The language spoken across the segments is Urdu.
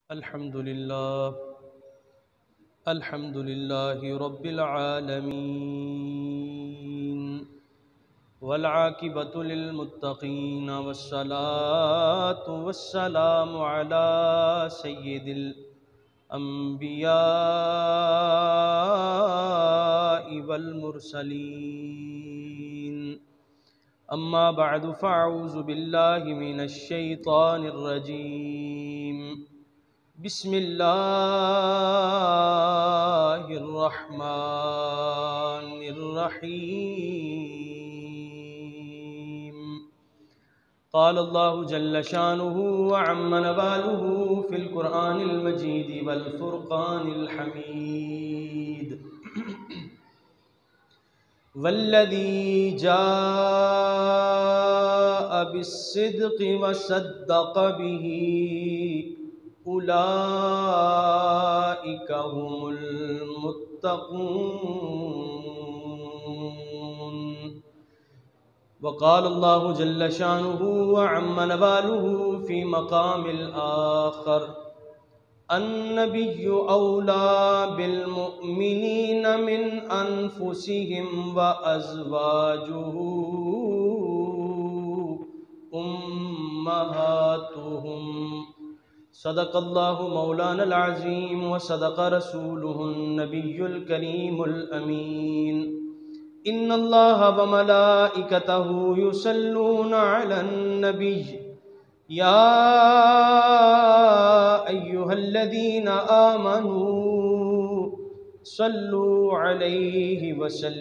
الحمد لله رب العالمين والعاقبة للمتقين والصلاة والسلام على سيد الأنبياء والمرسلين أما بعد فأعوذ بالله من الشيطان الرجيم بسم الله الرحمن الرحيم قال الله جل شانه وعم نواله في القرآن المجيد والفرقان الحميد والذي جاء بالصدق وصدق به أولئك هم المتقون. وقال الله جل شانه وعم نواله في مقام الآخر النبي أولى بالمؤمنين من أنفسهم وأزواجه أمهاتهم. صدق الله مولانا العظيم وصدق رسوله النبي الكريم الأمين. إن الله وملائكته يصلون على النبي يا أيها الذين آمنوا صلوا عليه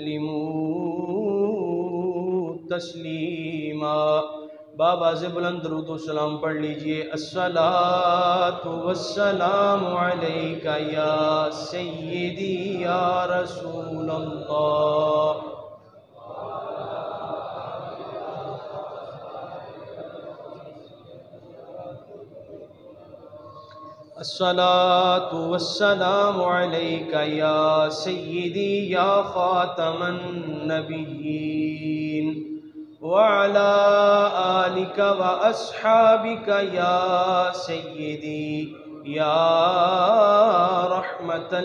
وسلموا تسلیما. بابا سے بلند درود و سلام پڑھ لیجئے. الصلاۃ والسلام علیک یا سیدی یا رسول اللہ. الصلاۃ والسلام علیک یا سیدی یا خاتم النبیین وعلى آلك وأصحابك يا سيدي يا رحمة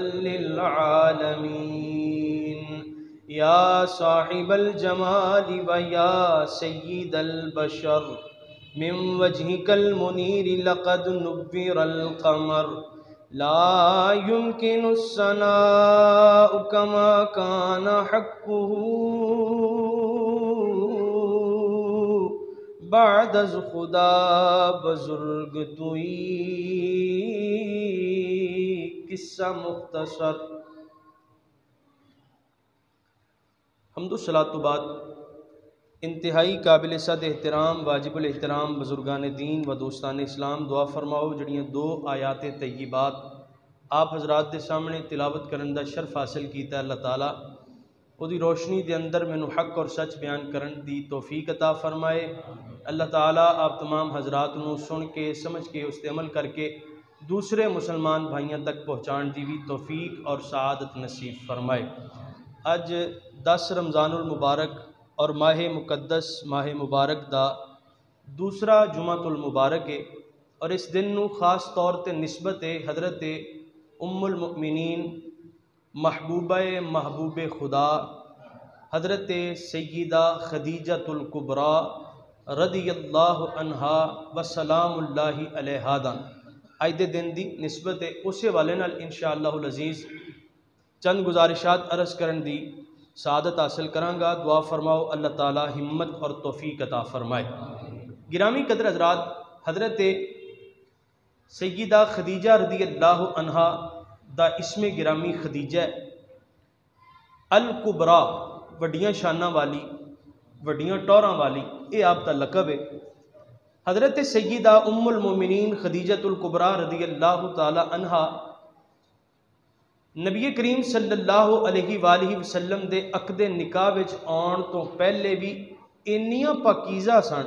للعالمين يا صاحب الجمال ويا سيد البشر من وجهك المنير لقد نبر القمر لا يمكن الثناء كما كان حقه بعد از خدا بزرگ توئی. قصہ مختصر. حمد و صلاۃ و بعد انتہائی قابل صد احترام واجب الاحترام بزرگان دین و دوستان اسلام دعا فرماؤ جڑیاں دو آیات طیبات آپ حضرات دے سامنے تلاوت کرن دا شرف حاصل کیتا اللہ تعالیٰ وہ دی روشنی دے اندر مینوں حق اور سچ بیان کرن دی توفیق عطا فرمائے. اللہ تعالیٰ آپ تمام حضرات نو سن کے سمجھ کے اس تے عمل کر کے دوسرے مسلمان بھائیاں تک پہنچان دی بھی توفیق اور سعادت نصیب فرمائے. اج 10 رمضان المبارک اور ماہ مقدس ماہ مبارک دا دوسرا جمعۃ المبارک ہے اور اس دن نو خاص طور تے نسبت حضرت ام المؤمنین محبوبہ محبوب خدا حضرت سیدہ خدیجۃ الکبریٰ رضی اللہ عنہا وسلام اللہ علیہا دا اج دے دن دی نسبت ہے. اسے والے نال انشاءاللہ العزیز چند گزارشات عرض کرن دی سعادت حاصل کراں گا. دعا فرماؤ اللہ تعالی ہمت اور توفیق عطا فرمائے. گرامی قدر حضرات، حضرت سیدہ خدیجہ رضی اللہ عنہا دا اسم گرامی خدیجہ الکبریٰ وڈیاں شاناں والی وڈیاں ٹوراں والی، یہ آپ کا لقب ہے. حضرت سیدہ ام المومنین خدیجۃ الکبریٰ رضی اللہ تعالی عنہا نبی کریم صلی اللہ علیہ وآلہ وسلم دے عقد نکاح وچ آن تو پہلے بھی انیاں پاکیزہ سن،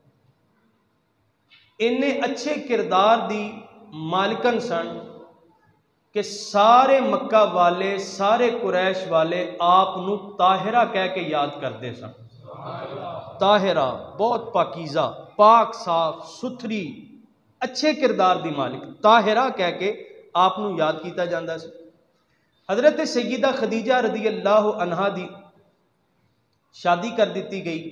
اننے اچھے کردار دی مالکن سن کہ سارے مکہ والے سارے قریش والے آپ نو طاہرہ کہہ کے یاد کرتے سن. طاہرہ بہت پاکیزہ، پاک صاف ستھری اچھے کردار دی مالک طاہرہ کہہ کے آپ نو یاد کیتا جاندہ سی۔ حضرت سیدہ خدیجہ رضی اللہ عنہا دی شادی کر دیتی گئی۔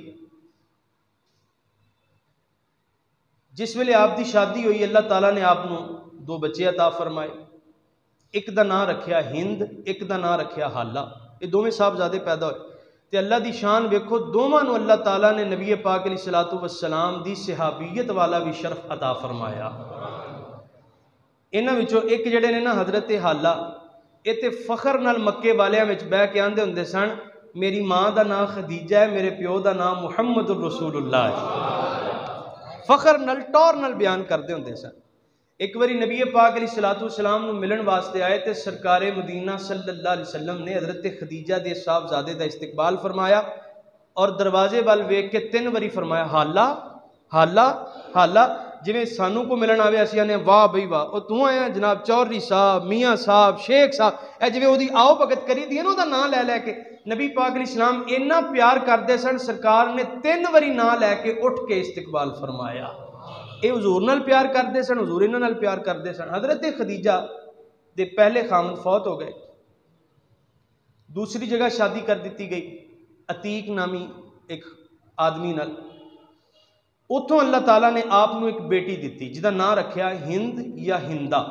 جس ویلے آپ دی شادی ہوئی اللہ تعالیٰ نے آپ نو 2 بچے عطا فرمائے، ایک دا نام رکھیا ہند، ایک دا نام رکھیا حالہ۔ یہ دونوں صاحبزادے پیدا ہوئے تے اللہ دی شان ویکھو، دونوں نو اللہ تعالیٰ نے نبی پاک علیہ الصلوۃ والسلام دی صحابیت والا بھی شرف عطا فرمایا۔ انہاں وچوں ایک جڑے نے نا حضرت حالہ، یہ تے فخر نال مکے والیاں وچ بہ کے آندے ہوندے سن میری ماں دا نام خدیجہ ہے، میرے پیو دا نام محمد الرسول اللہ ہے۔ فخر نال ٹور نال بیان کردے ہوندے سن۔ ایک باری نبی پاک علیہ الصلوۃ والسلام نو ملن واسطے آئے تے سرکار مدینہ صلی اللہ علیہ وسلم نے حضرت خدیجہ دے صاحبزادے دا استقبال فرمایا اور دروازے وال ویکھ کے 3 باری فرمایا حالہ حالہ حالہ، جویں سانوں کو ملن آوے اسی آنے واہ بھئی واہ، او تو آیا جناب چودھری صاحب، میاں صاحب، شیخ صاحب، اے جویں اودی آؤ بھگت کری دی نا دا نام لے لے کے نبی پاک علیہ السلام اتنا پیار کردے سن، سرکار نے 3 باری نام لے کے اٹھ کے استقبال فرمایا۔ اے حضور نال پیار کردے سن، حضور انہاں نال پیار کردے سن۔ حضرت خدیجہ دے پہلے خامن فوت ہو گئے، دوسری جگہ شادی کر دیتی گئی عتیق نامی ایک آدمی نال۔ اتھوں اللہ تعالیٰ نے آپ نو ایک بیٹی دیتی جدا نام رکھیا ہند یا ہندا۔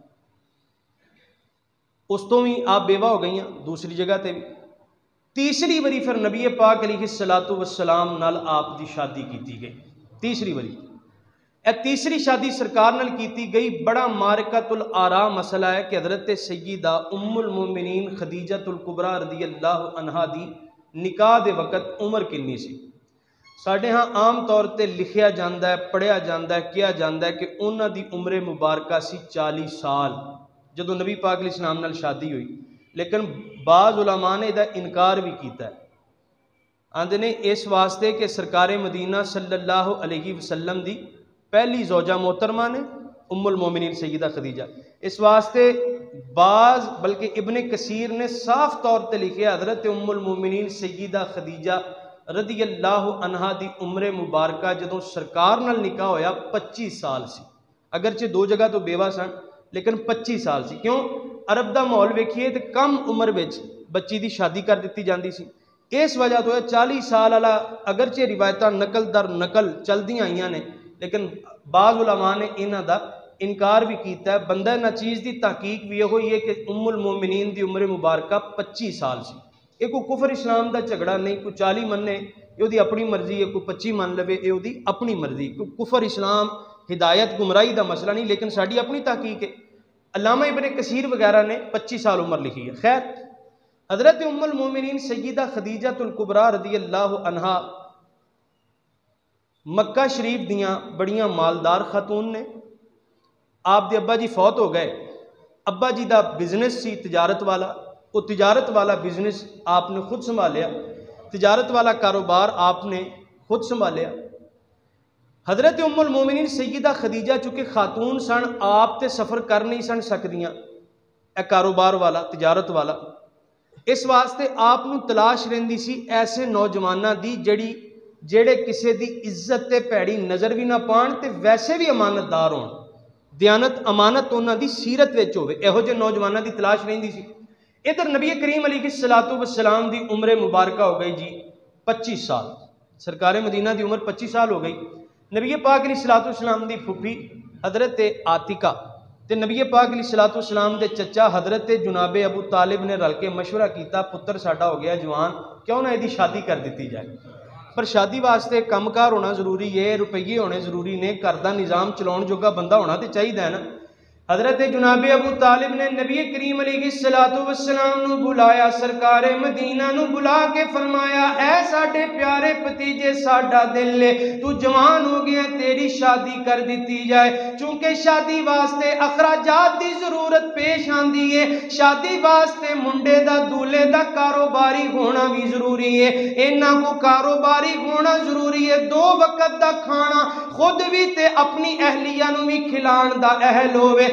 اس تو بھی آپ بیوہ ہو گئی ہیں دوسری جگہ تے بھی۔ تیسری باری پھر نبی پاک علیہ الصلوۃ والسلام نال آپ دی شادی کیتی گئی، تیسری باری۔ اے تیسری شادی سرکار نال کیتی گئی۔ بڑا مارکۃ الآراء مسئلہ ہے کہ حضرت سیدہ ام المومنین خدیجۃ الکبریٰ رضی اللہ عنہا دی نکاح دے وقت عمر کنی سی؟ ساڑھے ہاں عام طور تے لکھیا جاندہ ہے، پڑھیا جاندہ ہے، کیا جاندہ ہے کہ انہاں دی عمر مبارکہ سی 40 سال جدو نبی پاک علیہ السلام نال شادی ہوئی، لیکن بعض علماء نے دا انکار بھی کیتا ہے۔ آندے نے اس واسطے کہ سرکار مدینہ صلی اللہ علیہ وسلم دی پہلی زوجہ محترمہ نے ام المومنین سیدہ خدیجہ، اس واسطے بعض بلکہ ابن کثیر نے صاف طور تے لکھیا حضرت ام المومنین سیدہ خدیجہ رضی اللہ عنہا دی عمر مبارکہ جدوں سرکار نال نکاح ہویا 25 سال سی، اگرچہ 2 جگہ تو بیوہ سن لیکن 25 سال سی۔ کیوں؟ عرب دا ماحول ویکھیے تے کم عمر وچ بچی دی شادی کر دیتی جاندی سی، اس وجہ تو 40 سال والا اگرچہ روایتاں نقل در نقل چلدیاں آئیاں نے، لیکن بعض علماء نے انہاں دا انکار بھی کیتا ہے۔ بندہ نہ چیز دی تحقیق بھی ہوئی ہے کہ ام المومنین دی عمر مبارکہ 25 سال سی۔ یہ کوئی کفر اسلام دا جھگڑا نہیں، کوئی 40 مننے یہ دی اپنی مرضی ہے، کوئی 25 من لوے یہ دی اپنی مرضی، کوئی کفر اسلام ہدایت گمراہی دا مسئلہ نہیں، لیکن ساڑی اپنی تحقیق ہے۔ علامہ ابن کثیر وغیرہ نے 25 سال عمر لکھی ہے۔ خیر، حضرت ام المومنین سیدہ خدیجۃ الکبریٰ رضی اللہ عنہا مکہ شریف دیاں بڑیاں مالدار خاتون نے۔ آپ دے ابا جی فوت ہو گئے، ابا جی دا بزنس سی تجارت والا، وہ تجارت والا بزنس آپ نے خود سنبھالیا، تجارت والا کاروبار آپ نے خود سنبھالیا۔ حضرت ام المومنین سیدہ خدیجہ چونکہ خاتون سن، آپ تے سفر کر نہیں سن سکدیاں، اے کاروبار والا تجارت والا، اس واسطے آپ نو تلاش رہندی سی ایسے نوجواناں دی جڑے کسے دی عزت تے پیڑی نظر بھی نہ پان تے ویسے بھی امانت دار ہون، دیانت امانت انہاں دی سیرت وچ ہوے، ایہو جے نوجواناں دی تلاش رہندی سی۔ ادھر نبی کریم علیہ الصلوۃ والسلام دی عمر مبارکہ ہو گئی جی 25 سال، سرکار مدینہ دی عمر 25 سال ہو گئی۔ نبی پاک علیہ الصلوۃ والسلام دی پھپھی حضرت عاتقہ تے نبی پاک علیہ الصلوۃ والسلام دے چچا حضرت جناب ابو طالب نے رل کے مشورہ کیتا، پتر ساڈا ہو گیا جوان، کیوں نہ ایدی شادی کر دیتی جائے۔ پر شادی واسطے کم کار ہونا ضروری ہے، روپیے ہونے ضروری نے، گھر دا نظام چلاؤن جوگا بندہ ہونا تے چاہیے نا۔ حضرت جناب ابو طالب نے نبی کریم علیہ الصلوۃ والسلام نو بلایا، سرکار مدینہ نو بلا کے فرمایا، اے ساڈے پیارے بھتیجے ساڈا دل ہے، تو جوان ہو گیا، تیری شادی کر دیتی جائے۔ چونکہ شادی واسطے اخراجات دی ضرورت پیش آندی ہے، شادی واسطے منڈے دا دولے دا کاروباری ہونا بھی ضروری ہے، انہاں کو کاروباری ہونا ضروری ہے، 2 وقت دا کھانا خود بھی تے اپنی اہلیہ نو بھی کھلان دا اہل ہوئے۔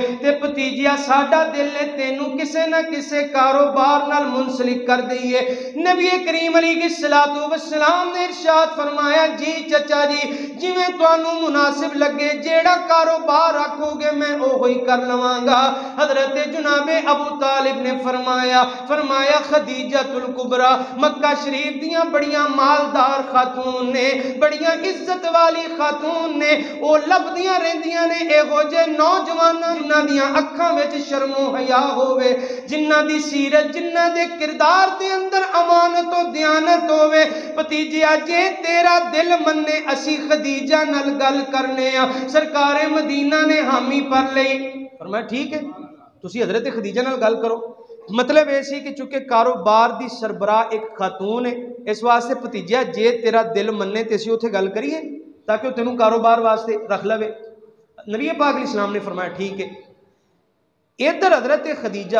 تے भतीजिया साडा दिल ने तेनू किसे ना किसे कारोबार नाल मुंसलिक कर दईए। नबी करीम अलैहिस्सलातु वस्सलाम ने इरशाद फरमाया, जी चचा जी जिवें तुहानू मुनासिब लगे, जेड़ा कारोबार आखोगे मैं ओही कर लवांगा। हजरत जनाबे अबू तालिब ने फरमाया खदीजतुल कुबरा मक्का शरीफ दियां बड़ियां मालदार खातून ने, बड़ियां इज्जत वाली खातून ने, ओ लभदियां रहिंदियां ने एहो जे नौजवानां जिन्हां दियां अखां विच शर्मो हया होवे, जिन्हां दी सीरत जिन्हां दे किरदार दे अंदर अमानत और दयानत होवे। भतीजिया जे तेरा दिल मन्ने असी खदीजा नाल गल करने आ। सरकारे मदीना ने हामी पर लई, फरमाया ठीक है तुसी हजरत खदीजा नाल गल करो। मतलब ये सी कि चूंकि कारोबार दी सरबराह एक खातून है, इस वास्ते भतीजिया जे तेरा दिल मन्ने ते असीं उत्थे गल करिए ताकि तेनू कारोबार वास्ते रख लवे। नबी पाक अलैहि सलाम ने फरमाया ठीक है। इधर हजरत खदीजा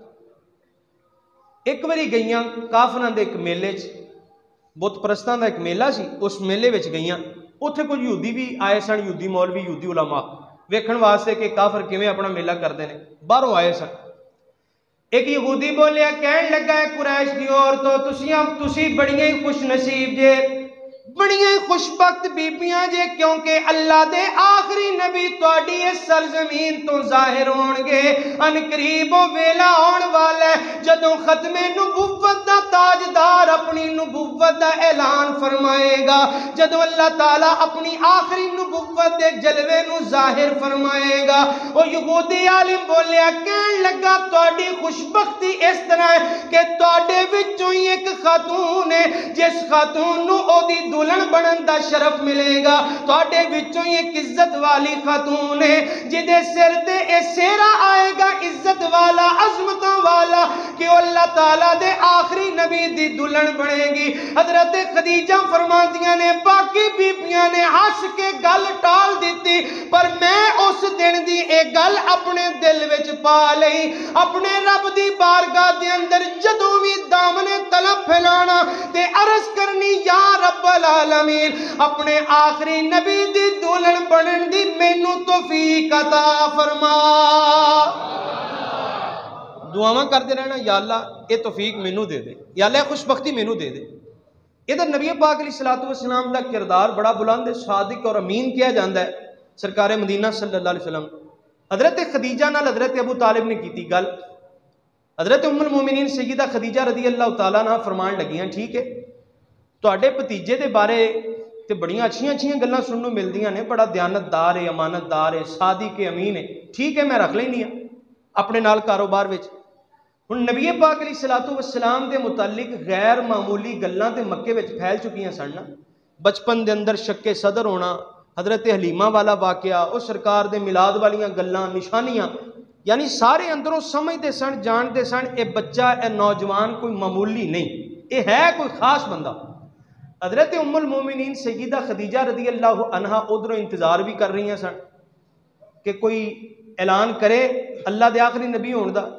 एक बारी गईयां काफरां दे एक मेले च, बुत परस्तां दा एक मेला सी, उस मेले विच गईयां। उत्थे कुछ यहूदी भी आए सन, यहूदी मौलवी यहूदी उलमा वेखण वास्ते कि काफर किवें अपना मेला करते हैं, बाहरों आए सन। एक यहूदी बोलिया, कहन लगा है कुरैश दी औरतों तुसी बड़ियां ही खुश नसीब जे, बड़ियां ही खुशबख्त बीबियां जे, क्योंकि अल्लाह दे आखिरी नबी तुहाडी इस सरजमीन तो जाहिर होणगे। अनकरीब ओ वेला आउण वाला है जदों खत्मे नबुव्वत दा ताजदार अपनी नबुव्वत दा ऐलान फरमाएगा, जदों अल्लाह ताला अपनी आखिरी नबुव्वत दे जलवे नू जाहिर फरमाएगा। ओ यहूदी आलिम बोलिया, कहन लगा तुहाडी खुशबख्ती इस तरह है कि तुहाडे विचों ही एक खातून है जिस खातून नू ओदी दुल्हन बनन दा शरफ मिलेगा। तुहाडे विचों ही एक इज्जत वाली खातून है जिदे सिर ते ए सेहरा आएगा इज्जत वाला, अजमतां वाला, कि अल्लाह ताला दे आखिरी नबी दी दुल्हन बनेगी। हजरत खदीजा फरमांदियां ने बाकी बीबियां ने हंस के गल टाल दी, पर मैं उस दिन दी ए गल अपने दिल विच पा लई। अपने रब दी बारगाह दे अंदर जदों भी दामने तलब फैलाना ते अर्ज करनी, या रब्बल आलमीन अपने आखिरी नबी दी दुल्हन बनन दी मैनू तौफीक अता फरमा। दुआवां करते रहना, या अल्लाह ये तौफीक मैनू दे दे, या अल्लाह खुशबख्ती मैनू दे दे। इधर नबी पाक अलैहिस्सलातु वस्सलाम दा किरदार बड़ा बुलंद है, सादिक और अमीन किया जाता है। सरकार मदीना सल्लल्लाहु अलैहि वसल्लम हजरत खदीजा नाल हजरत अबू तालिब ने की गल। हजरत उम्मुल मोमिनीन सैयदा खदीजा रदी अल्लाह तआला अन्हा फरमान लगियां, ठीक है तुहाडे भतीजे दे बारे ते बड़ियां अच्छियां गल्लां सुनने नूं मिलदियां ने, बड़ा दयानतदार है, अमानतदार है, सादिक अमीन है, ठीक है मैं रख लैनी हां अपने नाल कारोबार विच। हुण नबी पाक अलैहिस्सलातु वस्सलाम दे मुतालिक गैर मामूली गल्लां ते मक्के विच फैल चुकियां सन। बचपन दे अंदर शक्के सदर होना, हजरत हलीमा वाला वाकया, उस सरकार दे मिलाद वालियां गल्लां, निशानियां, यानी सारे अंदरों समझते सन, जानते सन ये बच्चा ये नौजवान कोई मामूली नहीं, ये है कोई खास बंदा। हजरत उम्मुल मोमिनीन सैयदा खदीजा रदी अल्लाह अन्हा उधरों इंतजार भी कर रही सन कि कोई ऐलान करे अल्लाह दे आखिरी नबी होने दा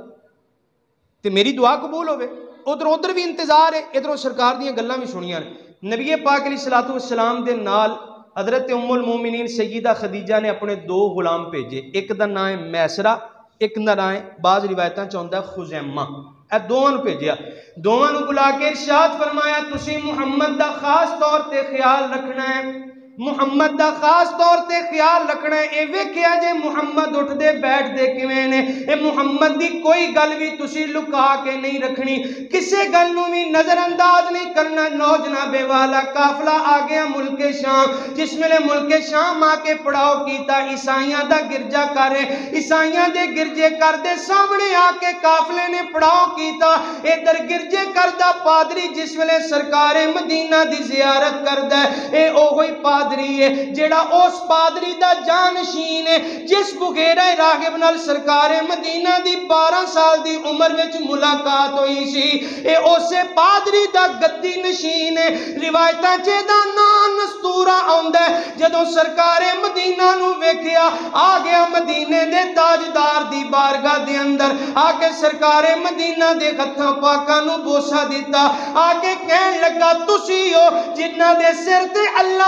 ते मेरी दुआ कबूल होवे। उधर भी इंतजार है, इधरों सरकार दीयां गल्लां भी सुनियां ने। नबी पाक अलैहिस्सलातु वस्सलाम दे नाल हजरत उम्मुल मोमिनीन सैयदा खदीजा ने अपने दो गुलाम भेजे, एक दा नाम है मैसरा, एक दा नाम है बाज़ रिवायतां च आउंदा खुज़ैमा। ए दोवां नूं भेजिया, दोवां नूं बुला के इरशाद फरमाया तुसीं मुहम्मद दा खास तौर ते ख्याल रखना है, मुहम्मद दा खास तौर ते ख्याल रखना है। ये वेखिया जे मुहम्मद उठदे बैठदे किवें ने, ये मुहम्मद दी कोई गल भी तुसीं लुका के नहीं रखनी, किसे गल नूं भी नजरअंदाज नहीं करना। नौ जनाबे वाला काफिला आ गया मुल्के शाम, जिस वेले मुल्के शाम आके पड़ाव कीता ईसाइयां दा गिरजा घर, ईसाइयां दे गिरजे घर दे सामने आके काफिले ने पड़ाव कीता। इधर गिरजे घर दा पादरी जिस वेले सरकारे मदीना दी जियारत करदा है, ए ओही पादरी है जेड़ा उस पादरी दा जानशीन है जिस बुगेरा रागिब नाल सरकारे मदीना दी 12 साल दी उम्र विच मुलाकात हुई सी। ए उसे पादरी दा गद्दी नशीन है। रिवायतां च दा नाम नस्तूरा आउंदा है। जदों सरकारे मदीना नूं वेखिया आ गया मदीने दे ताजदार दी बारगाह दे अंदर आके सरकारे मदीना दे हत्थां पाकां नूं बोसा दिता, आके कहन लगा तुसी हो जिन्हां दे सिर ते अल्लाह ने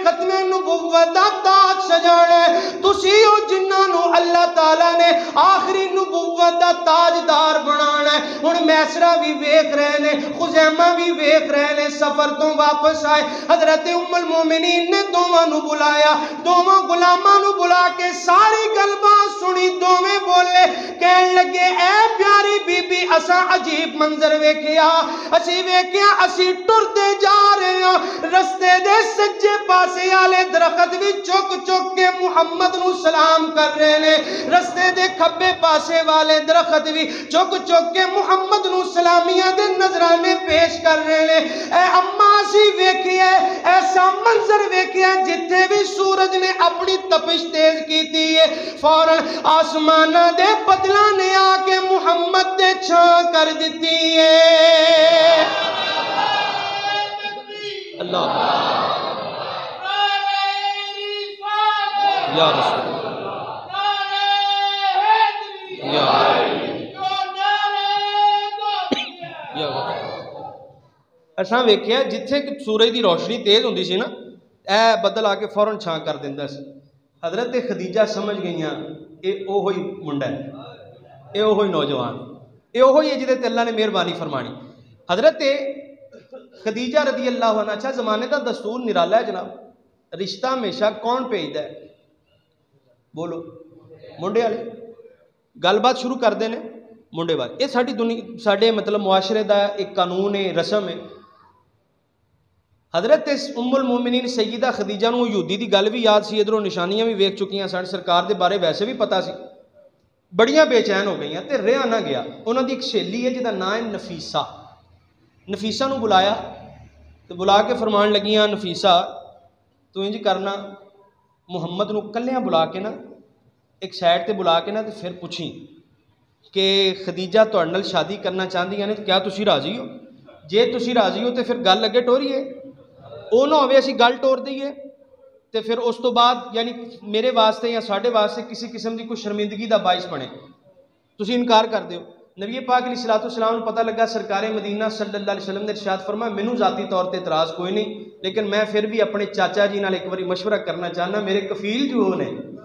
ختم نبوت دا تاج سجانا ہے، تسی او جنہاں نو اللہ تعالیٰ نے آخری نبوت دا تاجدار بنانا ہے۔ ہن میسرہ بھی ویکھ رہے نے، خزیمہ بھی ویکھ رہے نے، سفر تو واپس آئے، حضرت ام المومنین نے دوواں نو بلایا، دوواں غلاماں نو بلا کے ساری گل بات سنی، دوویں بولے کہن لگے اے پیاری بی بی اساں عجیب منظر ویکھیا، اسی ویکھیا اسی ٹردے جا رہے ہاں، رستے دے سجے پاسے والے درخت بھی چک چک کے محمد نو سلام کر رہے نے، رستے دے کھبے پاسے والے درخت بھی چک چک کے محمد نو سلامیاں دے نظرانے پیش کر رہے نے۔ اے اماں اسی ویکھیا ایسا منظر ویکھیا جتھے بھی سورج نے اپنی تپش تیز کیتی ہے، فوراً آسمانہ دے بدلاں نے آ کے محمد دے چھاں کر دیتی ہے۔ اللہ یا رسول اساں ویکھیا جتھے سورج دی روشنی تیز ہوندی سی نا، اے بدل آ کے فوراً چھاں کر دیندا سی۔ حضرت خدیجہ سمجھ گئیاں اے اوہی منڈا ہے، اے اوہی نوجوان، اے اوہی ہے جدے تے اللہ نے مہربانی فرمانی۔ حضرت خدیجہ رضی اللہ عنہ، اچھا زمانے دا دستور نرالا ہے جناب، رشتہ ہمیشہ کون بھیجدا ہے؟ بولو منڈے والے، گل بات شروع کر دینے منڈے والے۔ یہ ساری دنیا ساڈے مطلب معاشرے دا ایک قانون ہے، رسم ہے۔ حضرت ام المومنین سیدہ خدیجہ نو یہودی دی گل بھی یاد سی، ادھروں نشانیاں بھی ویکھ چکیاں سن، سرکار دے بارے ویسے بھی پتہ سی، بڑیاں بے چین ہو گئیاں تے رہا نہ گیا۔ انہاں دی ایک سہیلی ہے جہدا نام ہے نفیسہ، نفیسہ نو بلایا تے بلا کے فرمان لگیاں نفیسہ تو انج کرنا محمد نو کلیاں بلا کے نا ایک سائڈ تے بلا کے نا تے پھر پوچھی کہ خدیجہ تہاڈے نال شادی کرنا چاہندیاں نے، کیا تسی راضی ہو؟ جے تسی راضی ہو تے پھر گل اگے ٹوریے، او نہ ہوئے اسی گل ٹور دئیے تے پھر اس تو بعد یعنی میرے واسطے یا ساڈے واسطے کسی قسم دی کوئی شرمندگی دا باعث بنے، تسی انکار کر دیو۔ نبی پاک علیہ الصلوۃ والسلام کو پتہ لگا، سرکار مدینہ صلی اللہ علیہ وسلم نے ارشاد فرمایا مینوں ذاتی طور تے اعتراض کوئی نہیں، لیکن میں پھر بھی اپنے چاچا جی نال ایک باری مشورہ کرنا چاہنا، میرے کفیل جو نے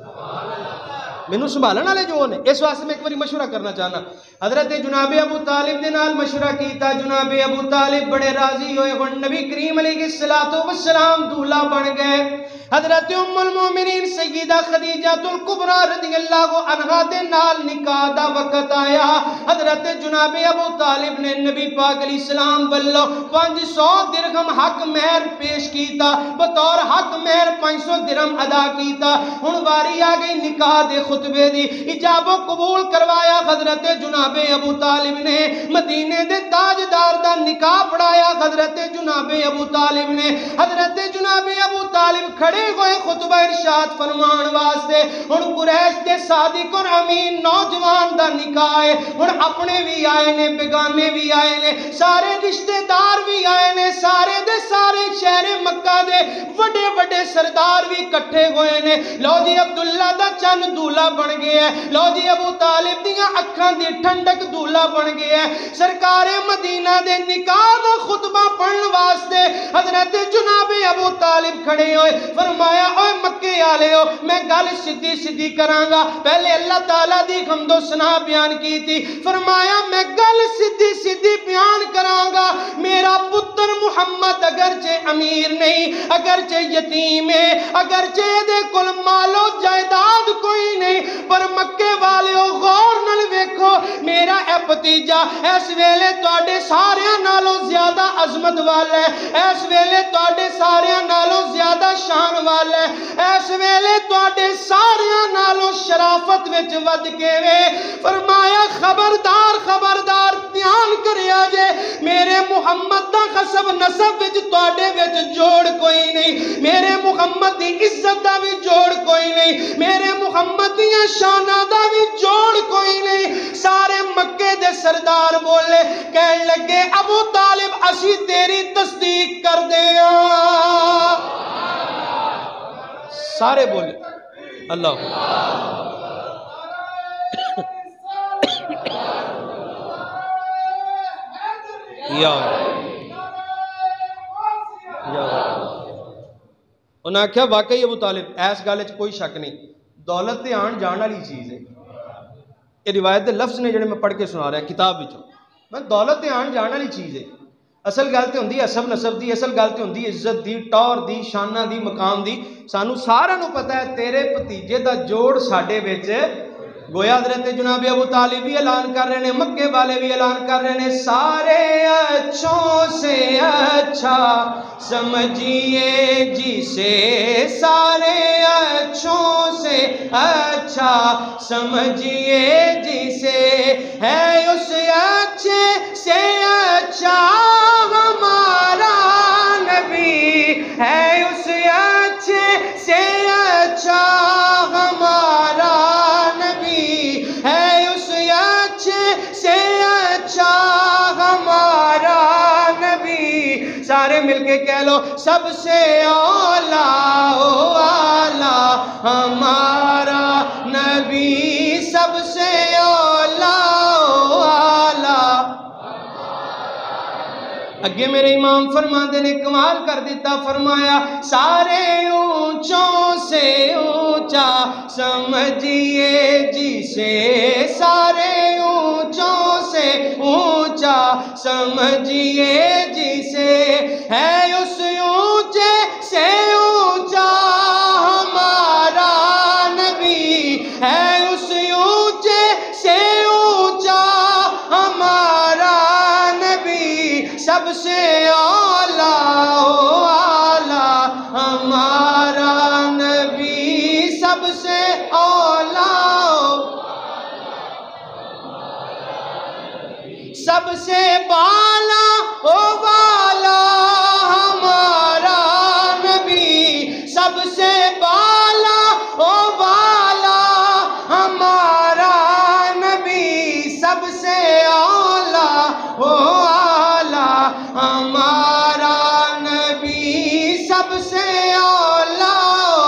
مینوں سنبھالن والے جو نے، اس واسطے میں ایک باری مشورہ کرنا چاہنا۔ حضرت جناب ابو طالب دے نال مشورہ کیتا، جناب ابو طالب بڑے راضی ہوئے، ہن نبی کریم علیہ الصلوۃ والسلام دولہا بن گئے۔ حضرت ام المومنین سیدہ خدیجہ الکبریٰ رضی اللہ عنہا دے نال نکاح دا وقت آیا، حضرت جناب ابو طالب نے نبی پاک علیہ السلام والو 500 درہم حق مہر پیش کیتا، بطور حق مہر 500 درہم ادا کیتا۔ ہن واری آ گئی نکاح دے خطبے دی، ایجاب و قبول کروایا حضرت جناب ابو طالب نے، مدینے دے تاجدار دا نکاح پڑھایا حضرت جناب ابو طالب نے۔ حضرت جناب ابو طالب کھڑے ہوئے خطبہ ارشاد فرمان واسطے، ہن قریش دے صادق اور امین نوجوان دا نکاح ہے، ہن اپنے بھی آئے نے، بیگانے بھی آئے نے، سارے رشتہ دار بھی آئے نے، سارے دے سارے شہر مکہ دے وڈے وڈے سردار بھی کٹھے ہوئے نے۔ لو جی عبداللہ دا چند دولہا بن گیا ہے، لو جی ابو طالب دیاں اکھاں دی ٹھنڈک دولہا بن گیا ہے۔ سرکار مدینہ دے نکاح دا خطبہ پڑھن واسطے حضرت جناب ابو طالب کھڑے ہوئے، فرمایا اوے مکے والے ہو، میں گل سیدھی سیدھی کراں گا، پہلے اللہ تعالیٰ دی حمد و ثنا بیان کی تھی، فرمایا میں گل سیدھی سیدھی بیان کراں گا، میرا پتر محمد اگرچہ امیر نہیں، اگرچہ یتیم ہے، اگرچہ دے کل مال و جائیداد کوئی نہیں، پر مکے والے ہو غور نال ویکھو، میرا اے بھتیجا اس ویلے تواڈے ساریاں نالوں زیادہ عظمت والا ہے، اس ویلے تواڈے ساریاں نالوں زیادہ شان والا ہے، اس ویلے تواڈے ساریاں نالوں شرافت وچ ود کے وے۔ فرمایا خبردار خبردار دھیان کریا جے، میرے محمد دا قسم نسب وچ تواڈے وچ جوڑ کوئی نہیں، میرے محمد دی عزت دا بھی جوڑ کوئی نہیں، میرے محمد دیاں شاناں دا بھی جوڑ کوئی نہیں۔ سارے مکے دے سردار بولے، کہن لگے ابو طالب اسی تیری تصدیق کر دے ہاں۔ سارے بولے اللہ یا انہیں آخیا واقعی ابو طالب اس گل کوئی شک نہیں، دولت تے آن جان والی چیز ہے. یہ روایت دے لفظ نے جڑے میں پڑھ کے سنا رہا کتاب وچوں. میں دولت تے آن جان والی چیز ہے. اصل گل تے ہوندی حسب نسب دی، اصل گل تے ہوندی عزت دی، ٹور دی، شانہ دی، مقام دی. سانو سارا نو پتہ ہے تیرے بھتیجے دا جوڑ ساڈے وچ گویا حضرت جناب ابو طالب بھی اعلان کر رہے ہیں، مکے والے بھی اعلان کر رہے ہیں، سارے اچھوں سے اچھا سمجھیے جسے، سارے اچھوں سے اچھا سمجھیے جسے، ہے اس اچھے سے اچھا ہمارا نبی، ہے اس اچھے سے اچھا ہمارا نبی، ہے اس اچھے سے اچھا ہمارا نبی. سارے مل کے کہہ لو سب سے اولیٰ اعلیٰ ہمارا نبی، سب سے اولیٰ اعلیٰ. اگے میرے امام فرماندے نے کمال کر دیتا، فرمایا سارے اونچوں سے اونچا سمجھیے جسے، سارے اونچوں سے اونچا سمجھیے جسے، ہے اس اونچے سے اونچا ہمارا نبی، ہے اس اونچے سے اونچا ہمارا نبی، سب سے اولیٰ اعلیٰ ہمارا نبی، سب سے اولیٰ، سب سے بالا والا ہمارا نبی، سب سے بالا والا ہمارا نبی، سب سے اولیٰ ہمارا نبی، سب سے اولیٰ.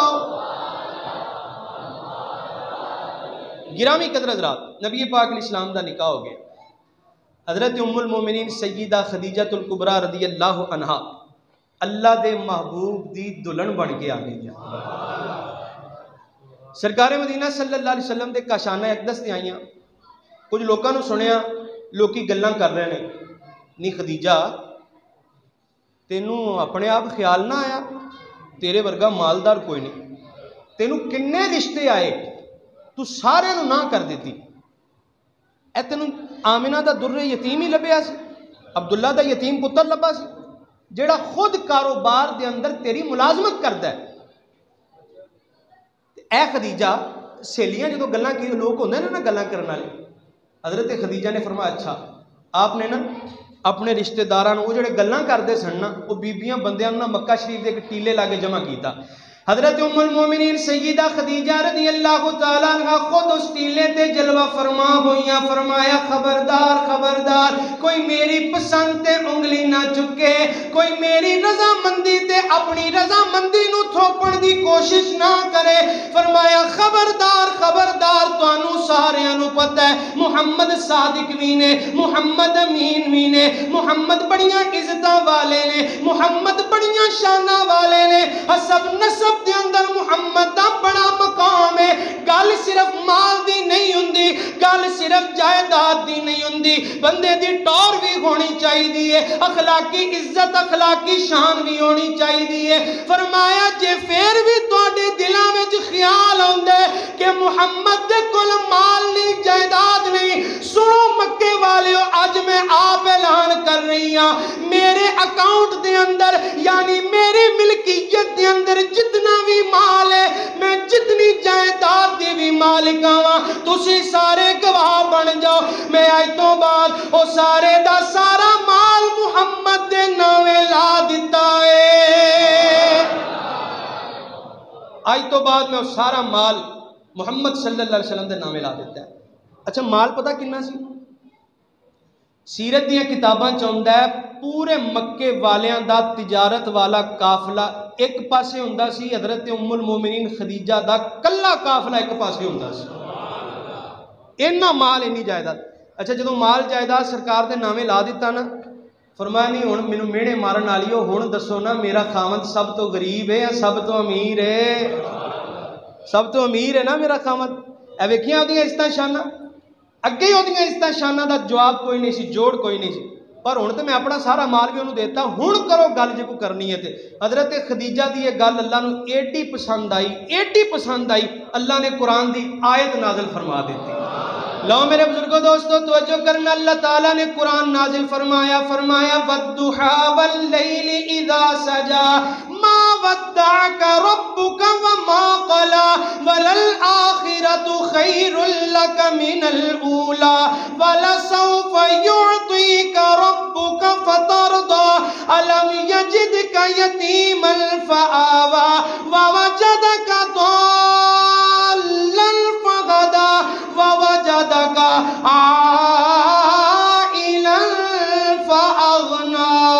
گرامی قدر حضرات، نبی پاک علیہ السلام دا نکاح ہو گیا. حضرت ام المومنین سیدہ خدیجہ الکبریٰ رضی اللہ عنہا اللہ دے محبوب دی دلہن بن کے آ گئی. سرکار مدینہ صلی اللہ علیہ وسلم دے کاشانہ اقدس تے آئیاں. کچھ لوگوں نے سنیا، لوکی گلاں کر رہے ہیں، نی خدیجہ تینوں اپنے آپ خیال نہ آیا، تیرے ورگا مالدار کوئی نہیں، تینوں کنے رشتے آئے تو سارے نو نہ کر دیتی. اے تینوں آمنہ دا در یتیم ہی لبیا سی، عبداللہ دا یتیم پتر لبا سی، جیڑا خود کاروبار دے اندر تیری ملازمت کردا ہے. اے خدیجہ سہیلیاں جدو گلاں کی لوگ ہوندے نے نا گلاں کرن والے، حضرت خدیجہ نے فرمایا اچھا آپ نے نا اپنے رشتہ داراں وہ جڑے گلاں کردے سن نا وہ بیبیاں بندیاں نا مکہ شریف دے ٹیلے لا کے جمع کیتا. حضرت ام المومنین سیدہ خدیجہ رضی اللہ تعالیٰ عنہ خود اس ٹیلے تے جلوہ فرما ہوئیاں، فرمایا خبردار خبردار کوئی میری پسند تے انگلی نہ چکے، کوئی میری رضا مندی تے اپنی رضا مندی نو تھوپن دی کوشش نہ کرے. فرمایا خبردار خبردار، توانو ساریاں نو پتہ ہے محمد صادق بھی نے، محمد امین بھی نے، محمد بڑیاں عزتاں والے نے، محمد بڑیاں شانہ والے نے، حسب نسب دے اندر محمد دا بڑا مقام ہے. گل صرف مال دی نہیں ہوندی، گل صرف جائیداد دی نہیں ہوندی، بندے دی ٹور بھی ہونی چاہیے، اخلاقی عزت اخلاقی شان بھی ہونی چاہیے. فرمایا جے پھر بھی تواڈے دلاں وچ خیال آوندا ہے کہ محمد دے کول مال نہیں جائیداد نہیں، سنو مکے والیو اج میں آپ اعلان کر رہی ہاں میرے اکاؤنٹ دے اندر یعنی میری ملکیت دے اندر جتنا بھی مال ہے، میں جتنی جائیداد دی بھی مالک ہاں، تسی سارے گواہ بن جاؤ. میں آج تو بعد او سارے دا سارا مال محمد دے نامے لا دیتا ہے. آج تو بعد میں وہ سارا مال محمد صلی اللہ علیہ وسلم دے نامے لا دیتا ہے. اچھا مال پتہ کنا سی؟ سیرت دیاں کتاباں چاہتا ہے پورے مکے والیاں دا تجارت والا قافلہ ایک پاسے ہوندا سی، حضرت ام المومنین خدیجہ دا کلا قافلہ ایک پاسے ہوندا سی. اینا مال اینی جائیداد. اچھا جدو مال جائیداد سرکار دے نامے لا دیتا نا، فرمایا نہیں ہن مینوں میڑے مارن والی ہو، ہن دسو نا میرا خاوند سب تو غریب ہے یا سب تو امیر ہے؟ سب تو امیر ہے نا میرا خاوند۔ اے ویکھیاں اودیاں عزتاں شاناں، اگے ہی اودیاں عزتاں شاناں دا جواب کوئی نہیں سی، جوڑ کوئی نہیں سی، پر ہن تے میں اپنا سارا مال بھی انہوں دیتا، ہن کرو گل جے کوئی کرنی ہے تے۔ حضرت خدیجہ دی یہ گل اللہ نو ایڈی پسند آئی، ایڈی پسند آئی، اللہ نے قرآن دی آیت نازل فرما دیتی۔ لو میرے بزرگوں دوستو توجہ کرنا، اللہ تعالیٰ نے قرآن نازل فرمایا، وَالضُّحَىٰ وَاللَّيْلِ إِذَا سَجَىٰ مَا وَدَّعَكَ رَبُّكَ وَمَا قَلَىٰ وَلَلْآخِرَةُ خَيْرٌ لَكَ مِنَ الْأُولَىٰ وَلَسَوْفَ يُعْطِيكَ رَبُّكَ فَتَرْضَىٰ أَلَمْ يَجِدْكَ يَتِيمًا فَآوَىٰ وَوَجَدَكَ ضَالًّا فَهَدَىٰ وَوَجَدَكَ عَائِلًا فَأَغْنَىٰ۔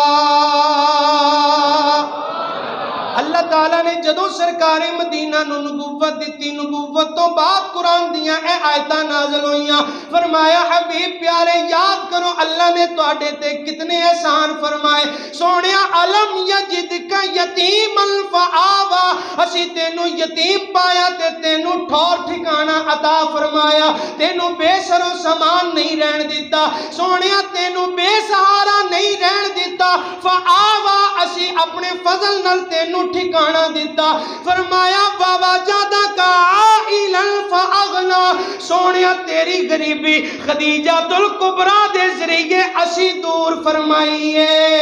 اللہ تعالیٰ نے جدوں سرکار مدینہ نو نبوت دیتی، نبوت تو بعد قرآن دیاں اے آیتاں نازل ہوئیاں، فرمایا حبیب پیارے یاد کرو اللہ نے تواڈے تے کتنے احسان فرمائے، سونیا علم یجدک یتیما فآوا، اسی تینو یتیم پایا تے تینو ٹھور ٹھکانہ عطا فرمایا، تینو بے سر و سامان نہیں رہن دیتا، سونیا تینو بے سہارا نہیں رہن دیتا، فآوا اسی اپنے فضل نال تینو ٹھکانہ دیتا، فرمایا وَوَجَدَكَ عَائِلًا فَأَغْنَىٰ، سونیا تیری غریبی خدیجہ الکبریٰ دے ذریعے اسی دور فرمائیے۔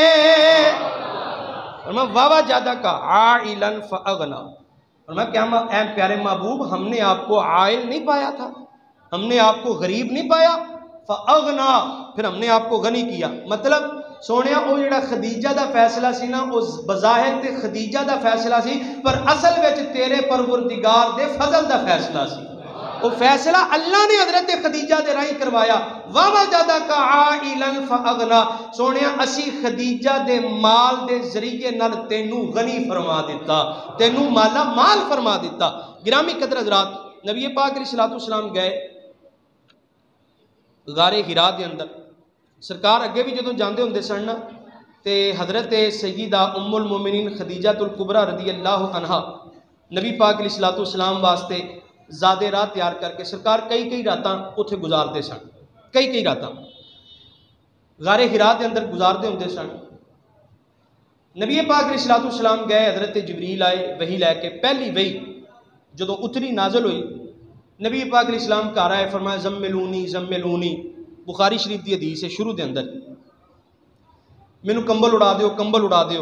فرمایا وَوَجَدَكَ عَائِلًا فَأَغْنَىٰ، فرمایا کیا اے پیارے محبوب ہم نے آپ کو عائل نہیں پایا تھا، ہم نے آپ کو غریب نہیں پایا، فَأَغْنَىٰ پھر ہم نے آپ کو غنی کیا۔ مطلب سونیا وہ جڑا خدیجہ دا فیصلہ سی نا، وہ بظاہر تے خدیجہ دا فیصلہ سی، پر اصل وچ تیرے پروردگار دے فضل دا فیصلہ سی، وہ فیصلہ اللہ نے حضرت خدیجہ دے راہیں کروایا۔ وَوَجَدَكَ عَائِلًا فَأَغْنَىٰ، سونیا اسی خدیجہ دے مال دے ذریعے نال تینو غنی فرما دیتا، تینو مالا مال فرما دیتا۔ گرامی قدر حضرات، نبی پاک علیہ الصلوۃ والسلام گئے غار حرا دے اندر، سرکار اگے بھی جدوں جاندے ہوندے سن تے حضرت سیدہ ام المومنین خدیجہ الکبریٰ رضی اللہ عنہا نبی پاک علیہ الصلوۃ والسلام واسطے زادے راہ تیار کر کے سرکار کئی راتاں اتھے گزارتے سن، کئی راتاں غار حرا دے اندر گزارتے ہوندے سن۔ نبی پاک علیہ الصلوۃ والسلام گئے، حضرت جبریل آئے وحی لے کے، پہلی وحی جدوں اتری نازل ہوئی، نبی پاک علیہ السلام گھر آئے، فرمایا زملونی زملونی، بخاری شریف دی حدیث ہے شروع دے اندر، مینوں کمبل اڑا دیو کمبل اڑا دیو۔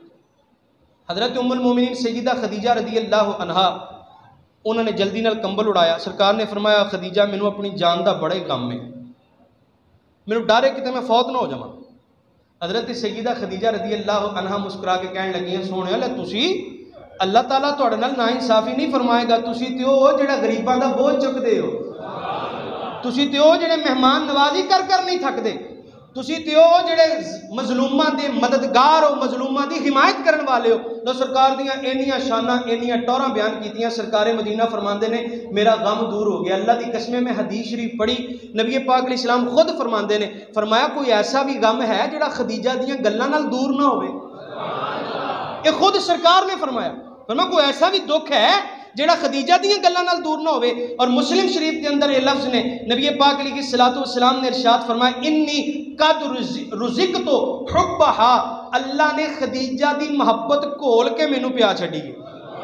حضرت ام المومنین سیدہ خدیجہ رضی اللہ عنہا انہوں نے جلدی نال کمبل اڑایا، سرکار نے فرمایا خدیجہ مینوں اپنی جان دا بڑے غم ہے، مینوں ڈر ہے کتے میں فوت نہ ہو جاواں۔ حضرت سیدہ خدیجہ رضی اللہ عنہا مسکرا کے کہن لگی ہیں سونیا لے تسی اللہ تعالیٰ تہاڈے نال ناانصافی نہیں فرمائے گا، تسی تے او جڑا غریباں دا بوجھ چکدے ہو، تسی تے او جڑے مہمان نوازی کر نہیں تھکدے، تسی تے او جڑے مظلوماں دے مددگار ہو، مظلوماں دی حمایت کرن والے ہو۔ تو سرکار دیاں اینیاں شاناں اینیاں ٹوراں بیان کیتیاں، سرکار مدینہ فرماندے نے میرا غم دور ہو گیا۔ اللہ دی قسمیں میں حدیث شریف پڑھی، نبی پاک علیہ السلام خود فرماندے نے، فرمایا کوئی ایسا بھی غم ہے جڑا خدیجہ دیاں گلاں نال دور نہ ہوئے، یہ خود سرکار نے فرمایا، فرمایا کوئی ایسا بھی دکھ ہے جیڑا خدیجہ دیاں گلاں نال دور نہ ہوئے۔ اور مسلم شریف کے اندر یہ لفظ نے نبی پاک علیہ الصلوۃ والسلام نے ارشاد فرمایا انی قد رزقت حبھا، اللہ نے خدیجہ دی محبت کھول کے مینوں پیا چھڈی ہے۔